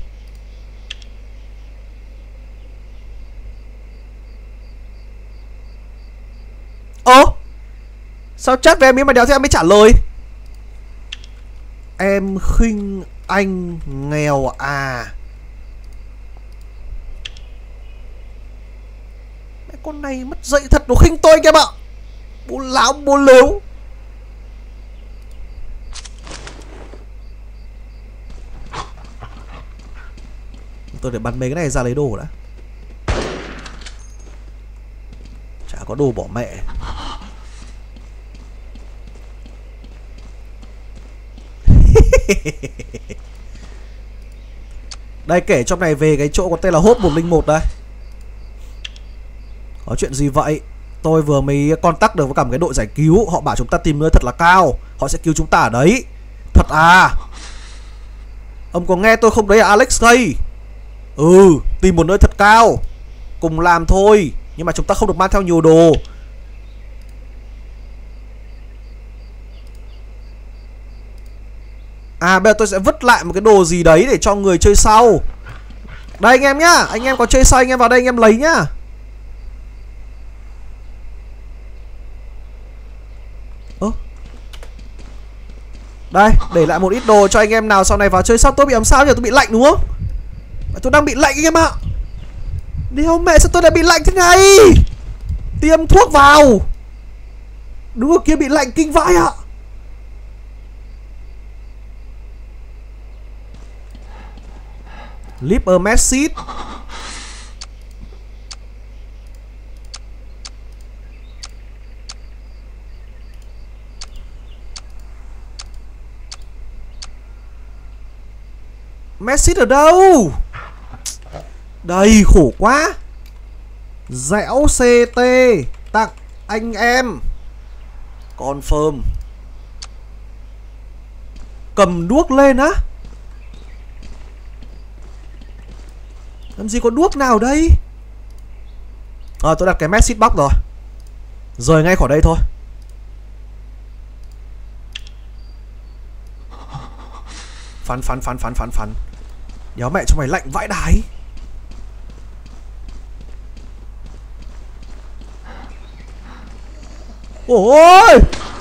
Ơ sao chat với em ấy mà đéo theo em mới trả lời. Em khinh anh nghèo à? Mẹ con này mất dạy thật, nó khinh tôi anh em ạ. Bố láo bố lếu. Tôi để bắn mấy cái này ra lấy đồ đã. Chả có đồ bỏ mẹ. Đây, kể trong này về cái chỗ có tên là Hốt 101 đây. Có chuyện gì vậy? Tôi vừa mới contact được với cả một cái đội giải cứu. Họ bảo chúng ta tìm nơi thật là cao, họ sẽ cứu chúng ta ở đấy. Thật à? Ông có nghe tôi không đấy à Alex đây? Ừ, tìm một nơi thật cao. Cùng làm thôi. Nhưng mà chúng ta không được mang theo nhiều đồ. À, bây giờ tôi sẽ vứt lại một cái đồ gì đấy để cho người chơi sau. Đây anh em nhá. Anh em có chơi sau anh em vào đây anh em lấy nhá. Đây, để lại một ít đồ cho anh em nào sau này vào chơi sau. Tôi bị làm sao nhỉ? Tôi bị lạnh đúng không? Tôi đang bị lạnh anh em ạ. Đéo mẹ, sao tôi lại bị lạnh thế này? Tiêm thuốc vào. Đúng rồi kia, bị lạnh kinh vãi ạ. Leave a message. Message ở đâu? Đây, khổ quá. Dẻo CT tặng anh em. Confirm. Cầm đuốc lên á? Làm gì có đuốc nào đây? Tôi đặt cái message box rồi. Rời ngay khỏi đây thôi. Phắn. Đéo mẹ cho mày lạnh vãi đái. Ôi!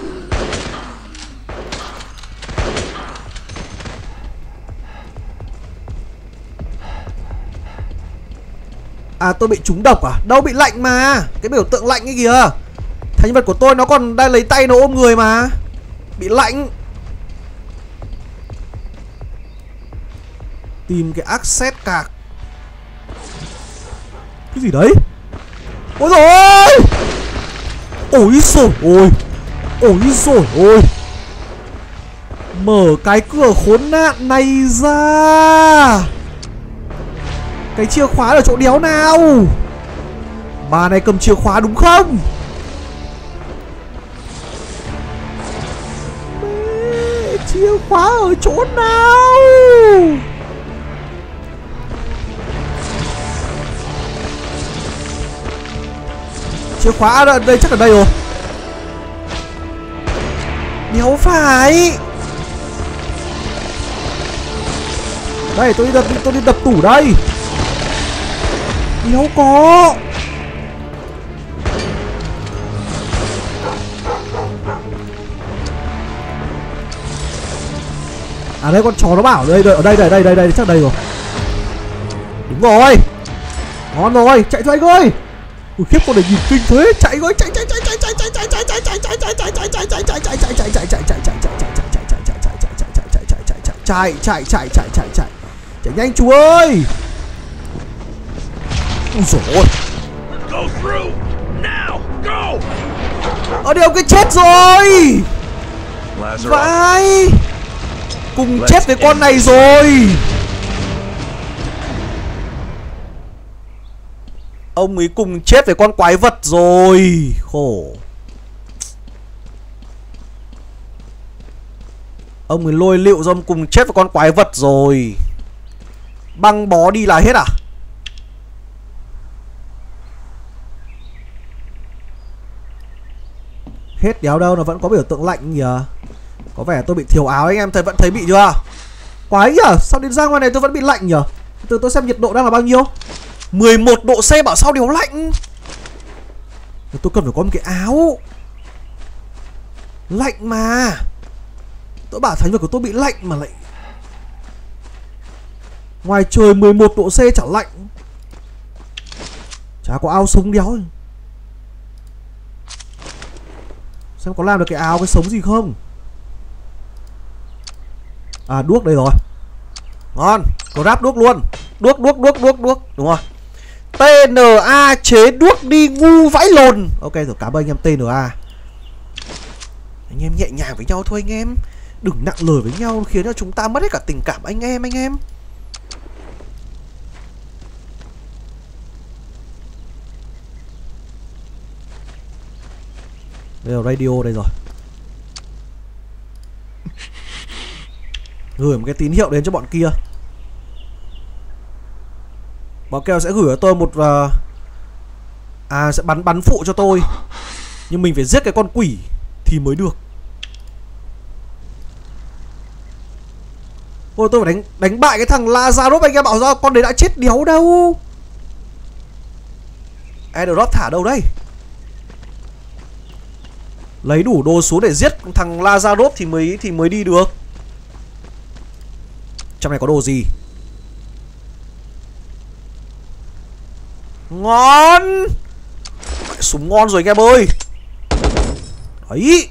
À, tôi bị trúng độc à? Đâu, bị lạnh mà. Cái biểu tượng lạnh ấy kìa. Thành nhân vật của tôi nó còn đang lấy tay nó ôm người mà. Bị lạnh. Tìm cái access card. Cái gì đấy? Ôi dồi ôi! Ôi dồi ôi! Ôi dồi ôi! Mở cái cửa khốn nạn này ra. Cái chìa khóa ở chỗ đéo nào? Bà này cầm chìa khóa đúng không? Mẹ, chìa khóa ở chỗ nào? Chìa khóa ở đây, chắc ở đây rồi. Đéo phải. Đây, tôi đi đập tủ đây. Đéo có. À đây, con chó nó bảo đây, ở đây chắc đây rồi. Đúng rồi. Ngon rồi, chạy thôi anh ơi. Ui khiếp, con này nhìn kinh thế. Chạy ơi, chạy. Chạy nhanh chú ơi. Ui dồi ôi. Ở đây ông cái chết rồi. Vãi. Cùng chết với con này rồi. Ông ấy cùng chết với con quái vật rồi. Khổ. Ông ấy lôi liệu rồi, ông cùng chết với con quái vật rồi. Băng bó đi là hết à? Hết đéo đâu, nó vẫn có biểu tượng lạnh nhỉ. Có vẻ tôi bị thiểu áo anh em, vẫn thấy bị chưa? Quái nhỉ, sao đến ra ngoài này tôi vẫn bị lạnh nhỉ? Từ tôi xem nhiệt độ đang là bao nhiêu. 11 độ C bảo sao đéo lạnh. Tôi cần phải có một cái áo lạnh mà. Tôi bảo thành vật của tôi bị lạnh mà lại. Ngoài trời 11 độ C chả lạnh. Chả có áo sống đéo. Xem có làm được cái áo cái sống gì không. À đuốc đây rồi. Ngon. Có ráp đuốc luôn. Đuốc. Đúng rồi. TNA chế đuốc đi ngu vãi lồn. Ok rồi, cảm ơn anh em TNA. Anh em nhẹ nhàng với nhau thôi anh em. Đừng nặng lời với nhau khiến cho chúng ta mất hết cả tình cảm anh em. Đây là radio đây rồi. Gửi một cái tín hiệu đến cho bọn kia. Bọn kia sẽ gửi cho tôi một sẽ bắn phụ cho tôi. Nhưng mình phải giết cái con quỷ thì mới được. Thôi tôi phải đánh bại cái thằng Lazarus. Anh em bảo ra con đấy đã chết đéo đâu. Airdrop thả đâu đây? Lấy đủ đồ xuống để giết thằng Lazarus thì mới đi được. Trong này có đồ gì? Ngon. Súng ngon rồi anh em ơi. Đấy.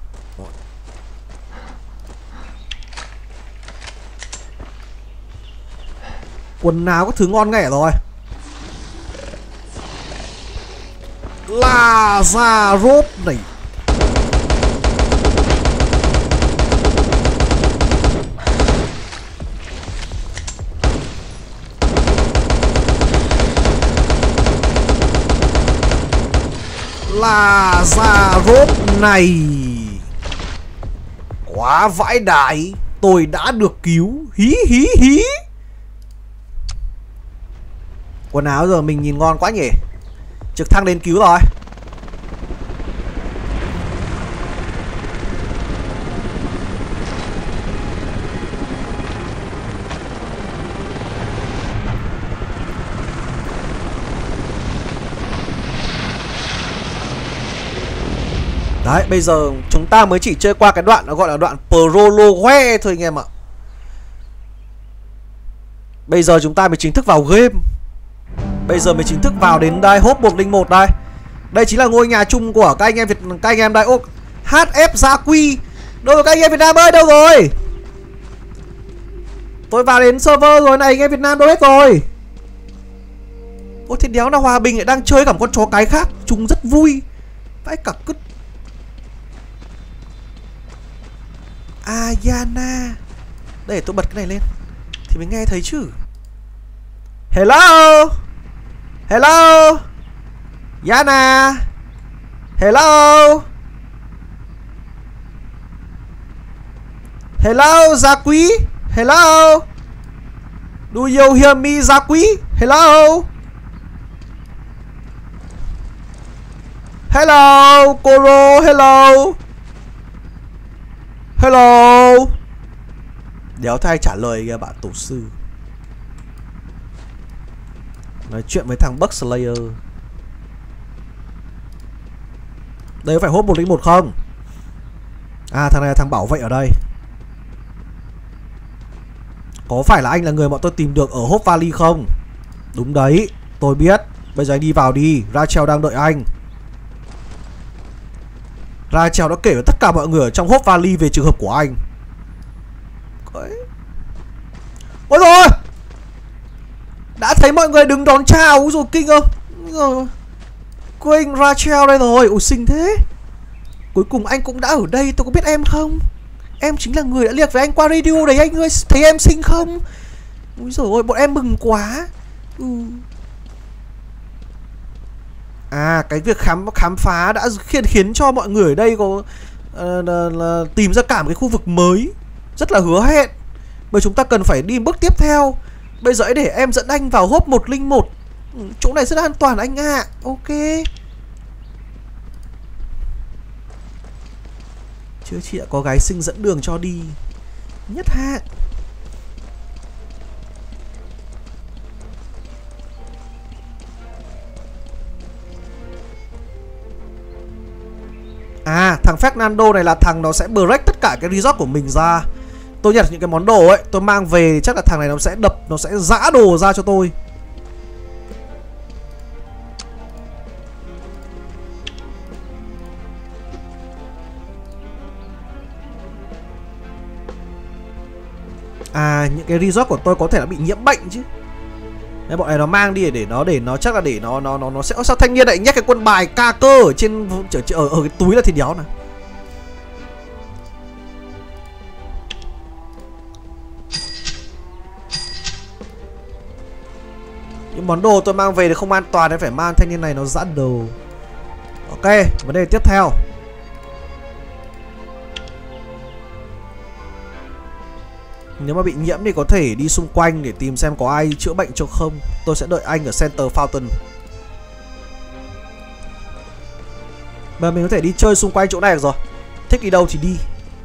Quần áo các thứ ngon nghẻ rồi. Lazarus này. Lazarus này. Quá vãi đại. Tôi đã được cứu. Hí. Quần áo giờ mình nhìn ngon quá nhỉ. Trực thăng đến cứu rồi. Đấy, bây giờ chúng ta mới chỉ chơi qua cái đoạn nó gọi là đoạn prologue thôi anh em ạ. Bây giờ chúng ta mới chính thức vào game. Bây giờ mới chính thức vào đến đây Hope 101 đây. Đây chính là ngôi nhà chung của các anh em đây. Ô, HF Gia Quy. Đâu rồi các anh em Việt Nam ơi, đâu rồi? Tôi vào đến server rồi này, anh em Việt Nam đâu hết rồi? Ôi thế đéo nào Hòa Bình lại đang chơi cả một con chó cái khác. Chúng rất vui. Vãi cả cứt. Ayana. Để tôi bật cái này lên thì mình nghe thấy chứ. Hello. Hello Yana. Hello. Hello Gia Quý. Hello. Do you hear me Gia Quý? Hello. Hello Koro. Hello. Hello. Đéo thay trả lời kìa bạn tổ sư. Nói chuyện với thằng Bug Slayer. Đây có phải Hope 101 không? À thằng này là thằng bảo vệ ở đây. Có phải là anh là người bọn tôi tìm được ở Hope Valley không? Đúng đấy, tôi biết. Bây giờ anh đi vào đi, Rachel đang đợi anh. Rachel đã kể với tất cả mọi người ở trong Hope Valley về trường hợp của anh. Ôi rồi, đã thấy mọi người đứng đón chào. Úi dồi kinh không? Queen Rachel đây rồi. Ôi xinh thế. Cuối cùng anh cũng đã ở đây. Tôi có biết em không? Em chính là người đã liệt với anh qua radio đấy anh ơi. Thấy em xinh không? Úi dồi ôi, bọn em mừng quá. À cái việc khám phá đã khiến cho mọi người ở đây có tìm ra cả một cái khu vực mới rất là hứa hẹn. Bởi chúng ta cần phải đi bước tiếp theo. Bây giờ hãy để em dẫn anh vào Hope 101. Chỗ này rất an toàn anh ạ. Ok. Chưa chị đã có gái xinh dẫn đường cho đi. Nhất hạng. À thằng Fernando này là thằng nó sẽ break tất cả cái resort của mình ra. Tôi nhặt những cái món đồ ấy, tôi mang về chắc là thằng này nó sẽ đập, nó sẽ giã đồ ra cho tôi. À, những cái resort của tôi có thể là bị nhiễm bệnh chứ. Đấy, bọn này nó mang đi để nó chắc là để nó sẽ. Sao thanh niên lại nhét cái quân bài ca cơ ở trên ở cái túi là thịt đéo này. Những món đồ tôi mang về thì không an toàn nên phải mang thanh niên này nó giãn đồ. Ok, vấn đề tiếp theo. Nếu mà bị nhiễm thì có thể đi xung quanh để tìm xem có ai chữa bệnh cho không. Tôi sẽ đợi anh ở Center Fountain. Mà mình có thể đi chơi xung quanh chỗ này được rồi. Thích đi đâu thì đi.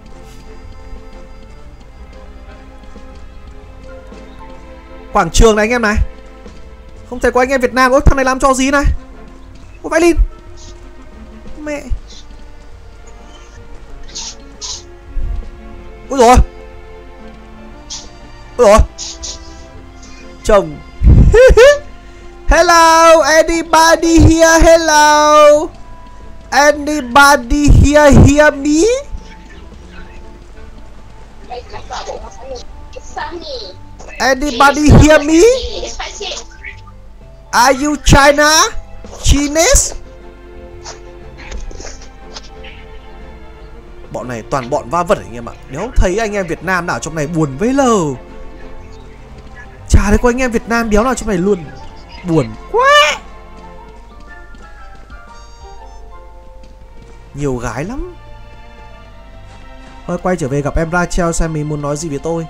Quảng trường này anh em này. Không thể có anh em Việt Nam. Ôi thằng này làm cho gì này. Ôi vãi lìn. Mẹ. Ôi rồi. Ôi rồi. Chồng. Hello, anybody here? Hello. Anybody here hear me? Anybody hear me? Are you China? Chinese? Bọn này toàn bọn va vật anh em ạ. Nếu thấy anh em Việt Nam nào trong này buồn với lờ. Chả thấy có anh em Việt Nam đéo nào trong này luôn. Buồn quá. Nhiều gái lắm. Thôi quay trở về gặp em Rachel xem mình muốn nói gì với tôi.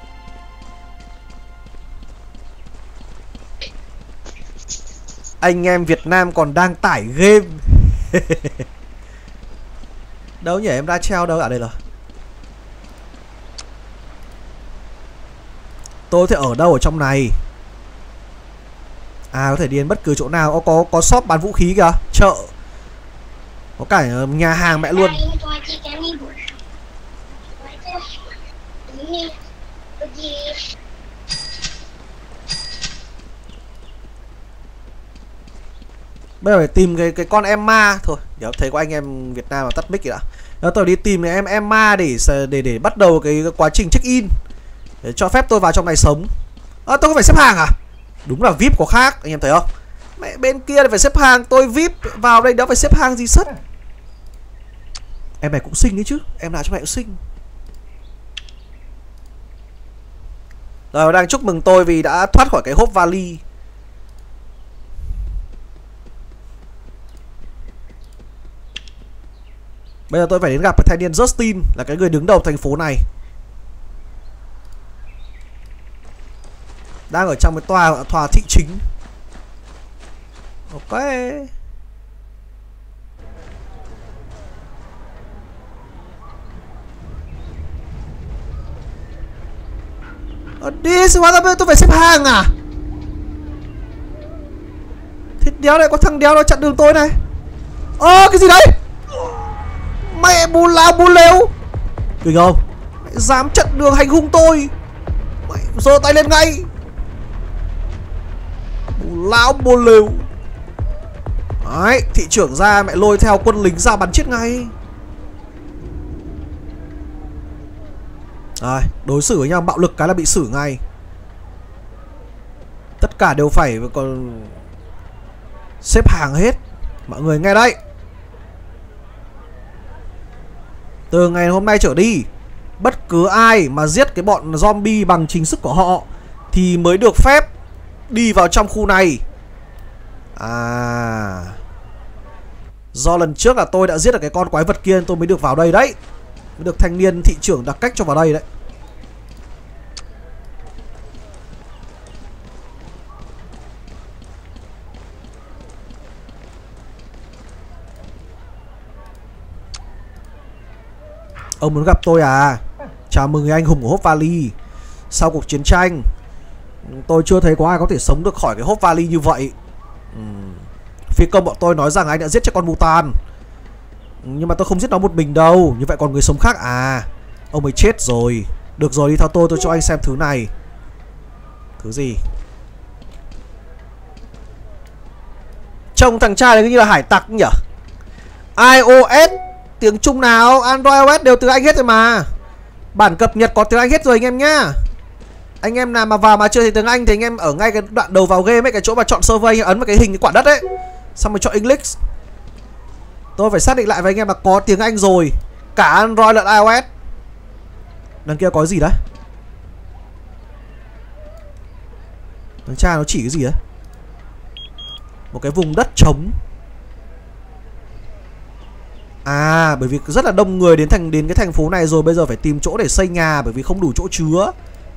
Anh em Việt Nam còn đang tải game. Đâu nhỉ, em Rachel đâu? À đây rồi. Tôi sẽ ở đâu ở trong này? À có thể đi đến bất cứ chỗ nào. Có shop bán vũ khí kìa. Chợ. Có cả nhà hàng mẹ luôn. Bây giờ phải tìm cái con Emma. Thôi nếu thấy có anh em Việt Nam mà tắt mic kìa đã. Nếu tôi đi tìm em Emma để bắt đầu cái quá trình check in, để cho phép tôi vào trong này sống. Tôi có phải xếp hàng à? Đúng là VIP có khác, anh em thấy không? Mẹ bên kia phải xếp hàng, tôi VIP vào đây đó phải xếp hàng gì sất. Em này cũng xinh đấy chứ, em nào trong này cũng xinh. Rồi đang chúc mừng tôi vì đã thoát khỏi cái hốp vali. Bây giờ tôi phải đến gặp cái thanh niên Justin, là cái người đứng đầu thành phố này. Đang ở trong cái tòa thị chính. Ok. Đi sao hóa ra tôi phải xếp hàng à? Thế đéo này có thằng đéo nó chặn đường tôi này. Cái gì đấy? Mẹ bù lao bù lêu. Kinh không? Mẹ dám chặn đường hành hung tôi. Mẹ giơ tay lên ngay. Bù lao bù lêu. Đấy, thị trưởng ra mẹ lôi theo quân lính ra bắn chết ngay. Rồi, đối xử với nhau bạo lực cái là bị xử ngay. Tất cả đều phải còn xếp hàng hết. Mọi người nghe đây. Từ ngày hôm nay trở đi, bất cứ ai mà giết cái bọn zombie bằng chính sức của họ thì mới được phép đi vào trong khu này. À, do lần trước là tôi đã giết được cái con quái vật kia nên tôi mới được vào đây đấy. Mới được thanh niên thị trưởng đặc cách cho vào đây đấy. Ông muốn gặp tôi à? Chào mừng người anh hùng của hốp vali. Sau cuộc chiến tranh, tôi chưa thấy có ai có thể sống được khỏi cái hốp vali như vậy. Phi công bọn tôi nói rằng anh đã giết chết con Mutan. Nhưng mà tôi không giết nó một mình đâu. Như vậy còn người sống khác à? Ông ấy chết rồi. Được rồi, đi theo tôi cho anh xem thứ này. Thứ gì? Trông thằng trai này như là hải tặc nhỉ? iOS tiếng Trung nào? Android, iOS đều tiếng Anh hết rồi mà. Bản cập nhật có tiếng Anh hết rồi anh em nhá. Anh em nào mà vào mà chưa thấy tiếng Anh thì anh em ở ngay cái đoạn đầu vào game ấy, cái chỗ mà chọn server, anh ấn vào cái hình cái quả đất ấy, xong rồi chọn English. Tôi phải xác định lại với anh em là có tiếng Anh rồi, cả Android lẫn iOS. Đằng kia có gì đấy? Thằng cha nó chỉ cái gì đấy? Một cái vùng đất trống. À, bởi vì rất là đông người đến cái thành phố này rồi, bây giờ phải tìm chỗ để xây nhà bởi vì không đủ chỗ chứa.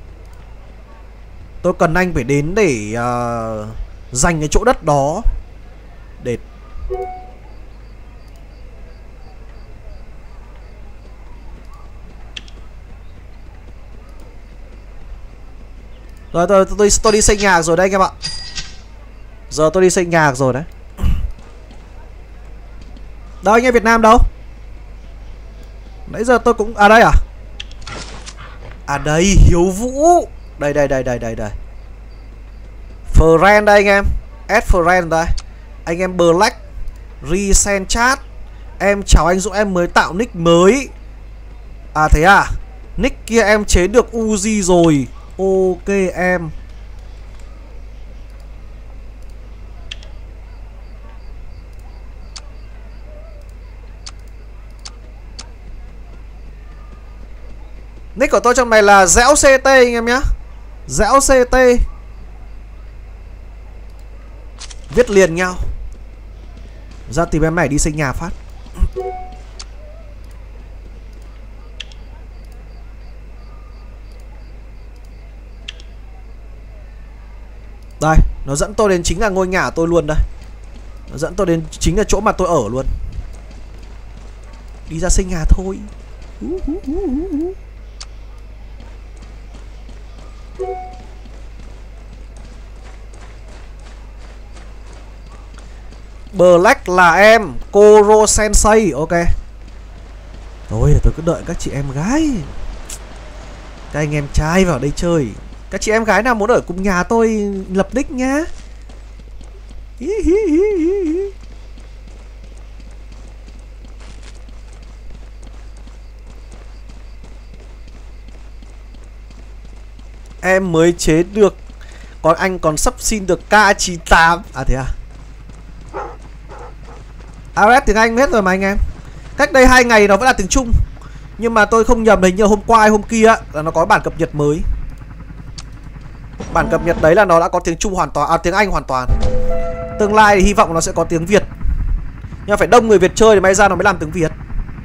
Tôi cần anh phải đến để dành cái chỗ đất đó để rồi tôi đi xây nhà rồi đấy anh em ạ. Giờ tôi đi xây nhà rồi đấy. Đâu anh em Việt Nam đâu? Nãy giờ tôi cũng... À đây à? À đây, Hiếu Vũ. Đây. Friend đây anh em. Add friend đây. Anh em Black Recent chat. Em chào anh Dũng, em mới tạo nick mới. À thế à? Nick kia em chế được Uzi rồi. Ok em. Nick của tôi trong này là Dẻo CT anh em nhá. Dẻo CT. Viết liền nhau. Ra tìm em này đi xây nhà phát. Đây, nó dẫn tôi đến chính là ngôi nhà của tôi luôn đây. Nó dẫn tôi đến chính là chỗ mà tôi ở luôn. Đi ra xây nhà thôi. Black là em Koro Sensei. Ok. Thôi tôi cứ đợi các chị em gái, các anh em trai vào đây chơi. Các chị em gái nào muốn ở cùng nhà tôi lập nick nhá. Em mới chế được, còn anh còn sắp xin được K98. À thế à? iOS tiếng Anh hết rồi mà anh em. Cách đây 2 ngày nó vẫn là tiếng Trung. Nhưng mà tôi không nhầm, hình như hôm qua hay hôm kia là nó có bản cập nhật mới. Bản cập nhật đấy là nó đã có tiếng Trung hoàn toàn, tiếng Anh hoàn toàn. Tương lai thì hy vọng nó sẽ có tiếng Việt. Nhưng phải đông người Việt chơi thì may ra nó mới làm tiếng Việt.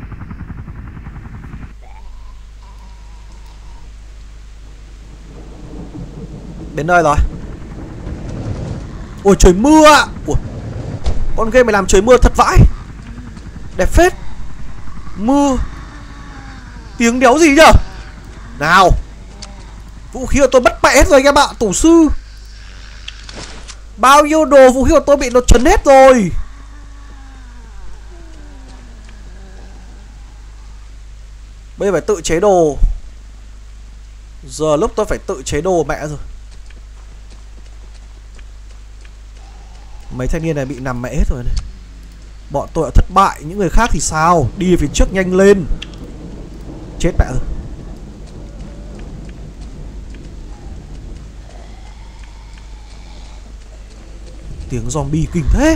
Đến nơi rồi. Ôi trời mưa ạ. Ủa, con game này làm trời mưa thật vãi. Đẹp phết. Mưa. Tiếng đéo gì nhở? Nào. Vũ khí của tôi mất mẹ hết rồi anh em ạ. Tổ sư. Bao nhiêu đồ vũ khí của tôi bị nó chấn hết rồi. Bây giờ phải tự chế đồ. Giờ lúc tôi phải tự chế đồ mẹ rồi. Mấy thanh niên này bị nằm mẹ hết rồi này. Bọn tôi đã thất bại. Những người khác thì sao? Đi phía trước nhanh lên. Chết mẹ rồi. Tiếng zombie kinh thế.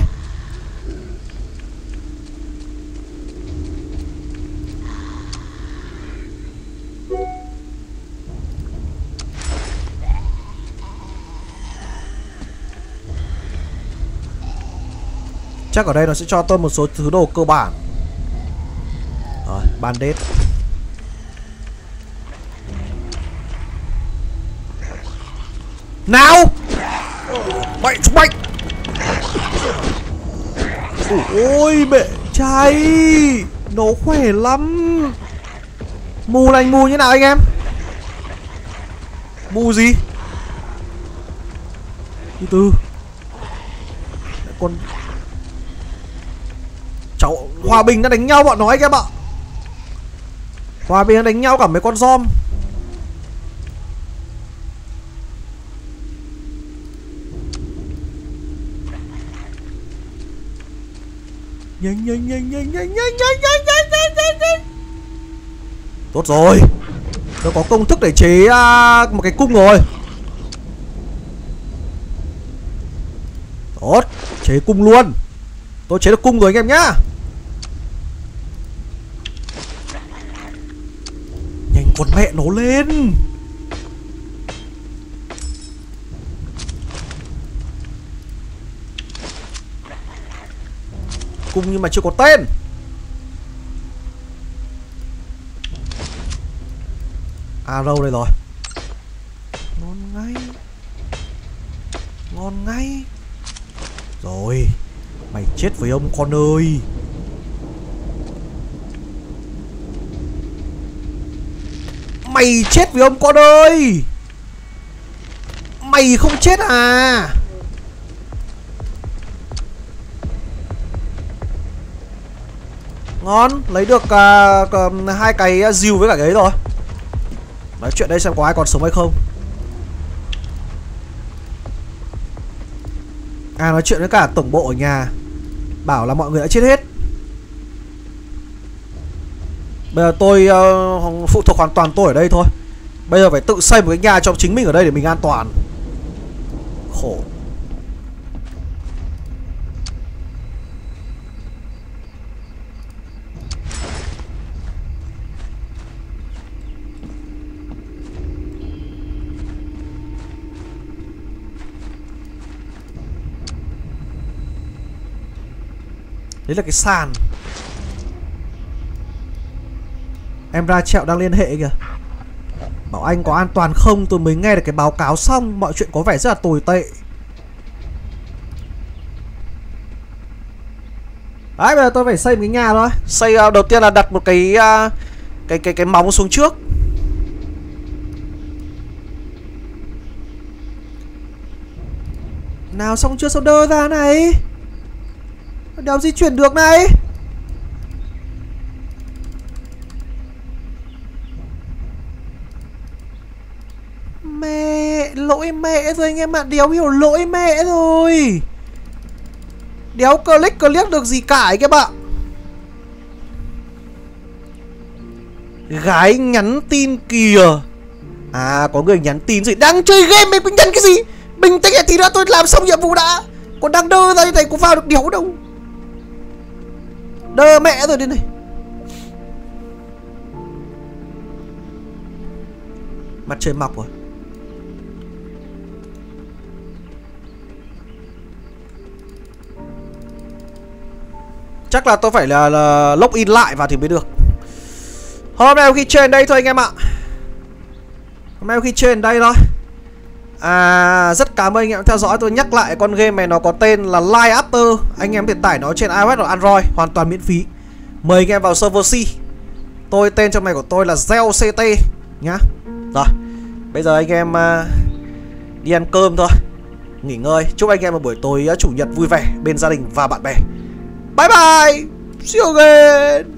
Chắc ở đây nó sẽ cho tôi một số thứ đồ cơ bản. Rồi, bandage. Nào! Mày chúng mày! Ôi mẹ trai! Nó khỏe lắm. Mù lành mù như nào anh em? Mù gì? Từ từ. Còn Cháu hòa bình đã đánh nhau bọn nó anh em ạ. Hòa bình đã đánh nhau cả mấy con zombie. Nhanh nhanh nhanh nhanh nhanh nhanh nhanh nhanh nhanh nhanh nhanh nhanh. Tốt rồi. Tôi có công thức để chế một cái cung rồi. Tốt, chế cung luôn. Tôi chế được cung rồi anh em nhá. Nhanh con mẹ nó lên. Cung nhưng mà chưa có tên. Arrow đây rồi. Ngon ngay. Ngon ngay. Rồi. Mày chết với ông con ơi. Mày chết với ông con ơi. Mày không chết à? Ngon. Lấy được 2 cái dìu với cả cái ấy rồi. Nói chuyện đây xem có ai còn sống hay không. À, nói chuyện với cả tổng bộ ở nhà, bảo là mọi người đã chết hết. Bây giờ tôi phụ thuộc hoàn toàn tôi ở đây thôi. Bây giờ phải tự xây một cái nhà cho chính mình ở đây để mình an toàn. Khổ. Đấy là cái sàn. Em ra Trẹo đang liên hệ kìa. Bảo anh có an toàn không. Tôi mới nghe được cái báo cáo xong. Mọi chuyện có vẻ rất là tồi tệ. Đấy, bây giờ tôi phải xây một cái nhà thôi. Xây đầu tiên là đặt một cái móng xuống trước. Nào, xong chưa? Sao đơ ra này? Đéo di chuyển được này. Mẹ, lỗi mẹ rồi anh em ạ. Đéo hiểu lỗi mẹ rồi. Đéo click được gì cả anh em ạ. Gái nhắn tin kìa. À, có người nhắn tin gì. Đang chơi game mình nhắn cái gì. Bình tĩnh tí nữa, tôi làm xong nhiệm vụ đã. Còn đang đơ ra như này có vào được đéo đâu. Đơ mẹ rồi đây này. Mặt trời mọc rồi. Chắc là tôi phải là login lại vào thì mới được. Hôm nay khi trên đây thôi anh em ạ. Hôm nay khi trên đây thôi. Rất cảm ơn anh em theo dõi. Tôi nhắc lại con game này nó có tên là Live After. Anh em có thể tải nó trên iOS và Android hoàn toàn miễn phí. Mời anh em vào server C. Tên trong này của tôi là ZeoCT nhá. Rồi, bây giờ anh em đi ăn cơm thôi, nghỉ ngơi. Chúc anh em một buổi tối chủ nhật vui vẻ bên gia đình và bạn bè. Bye bye. See you again.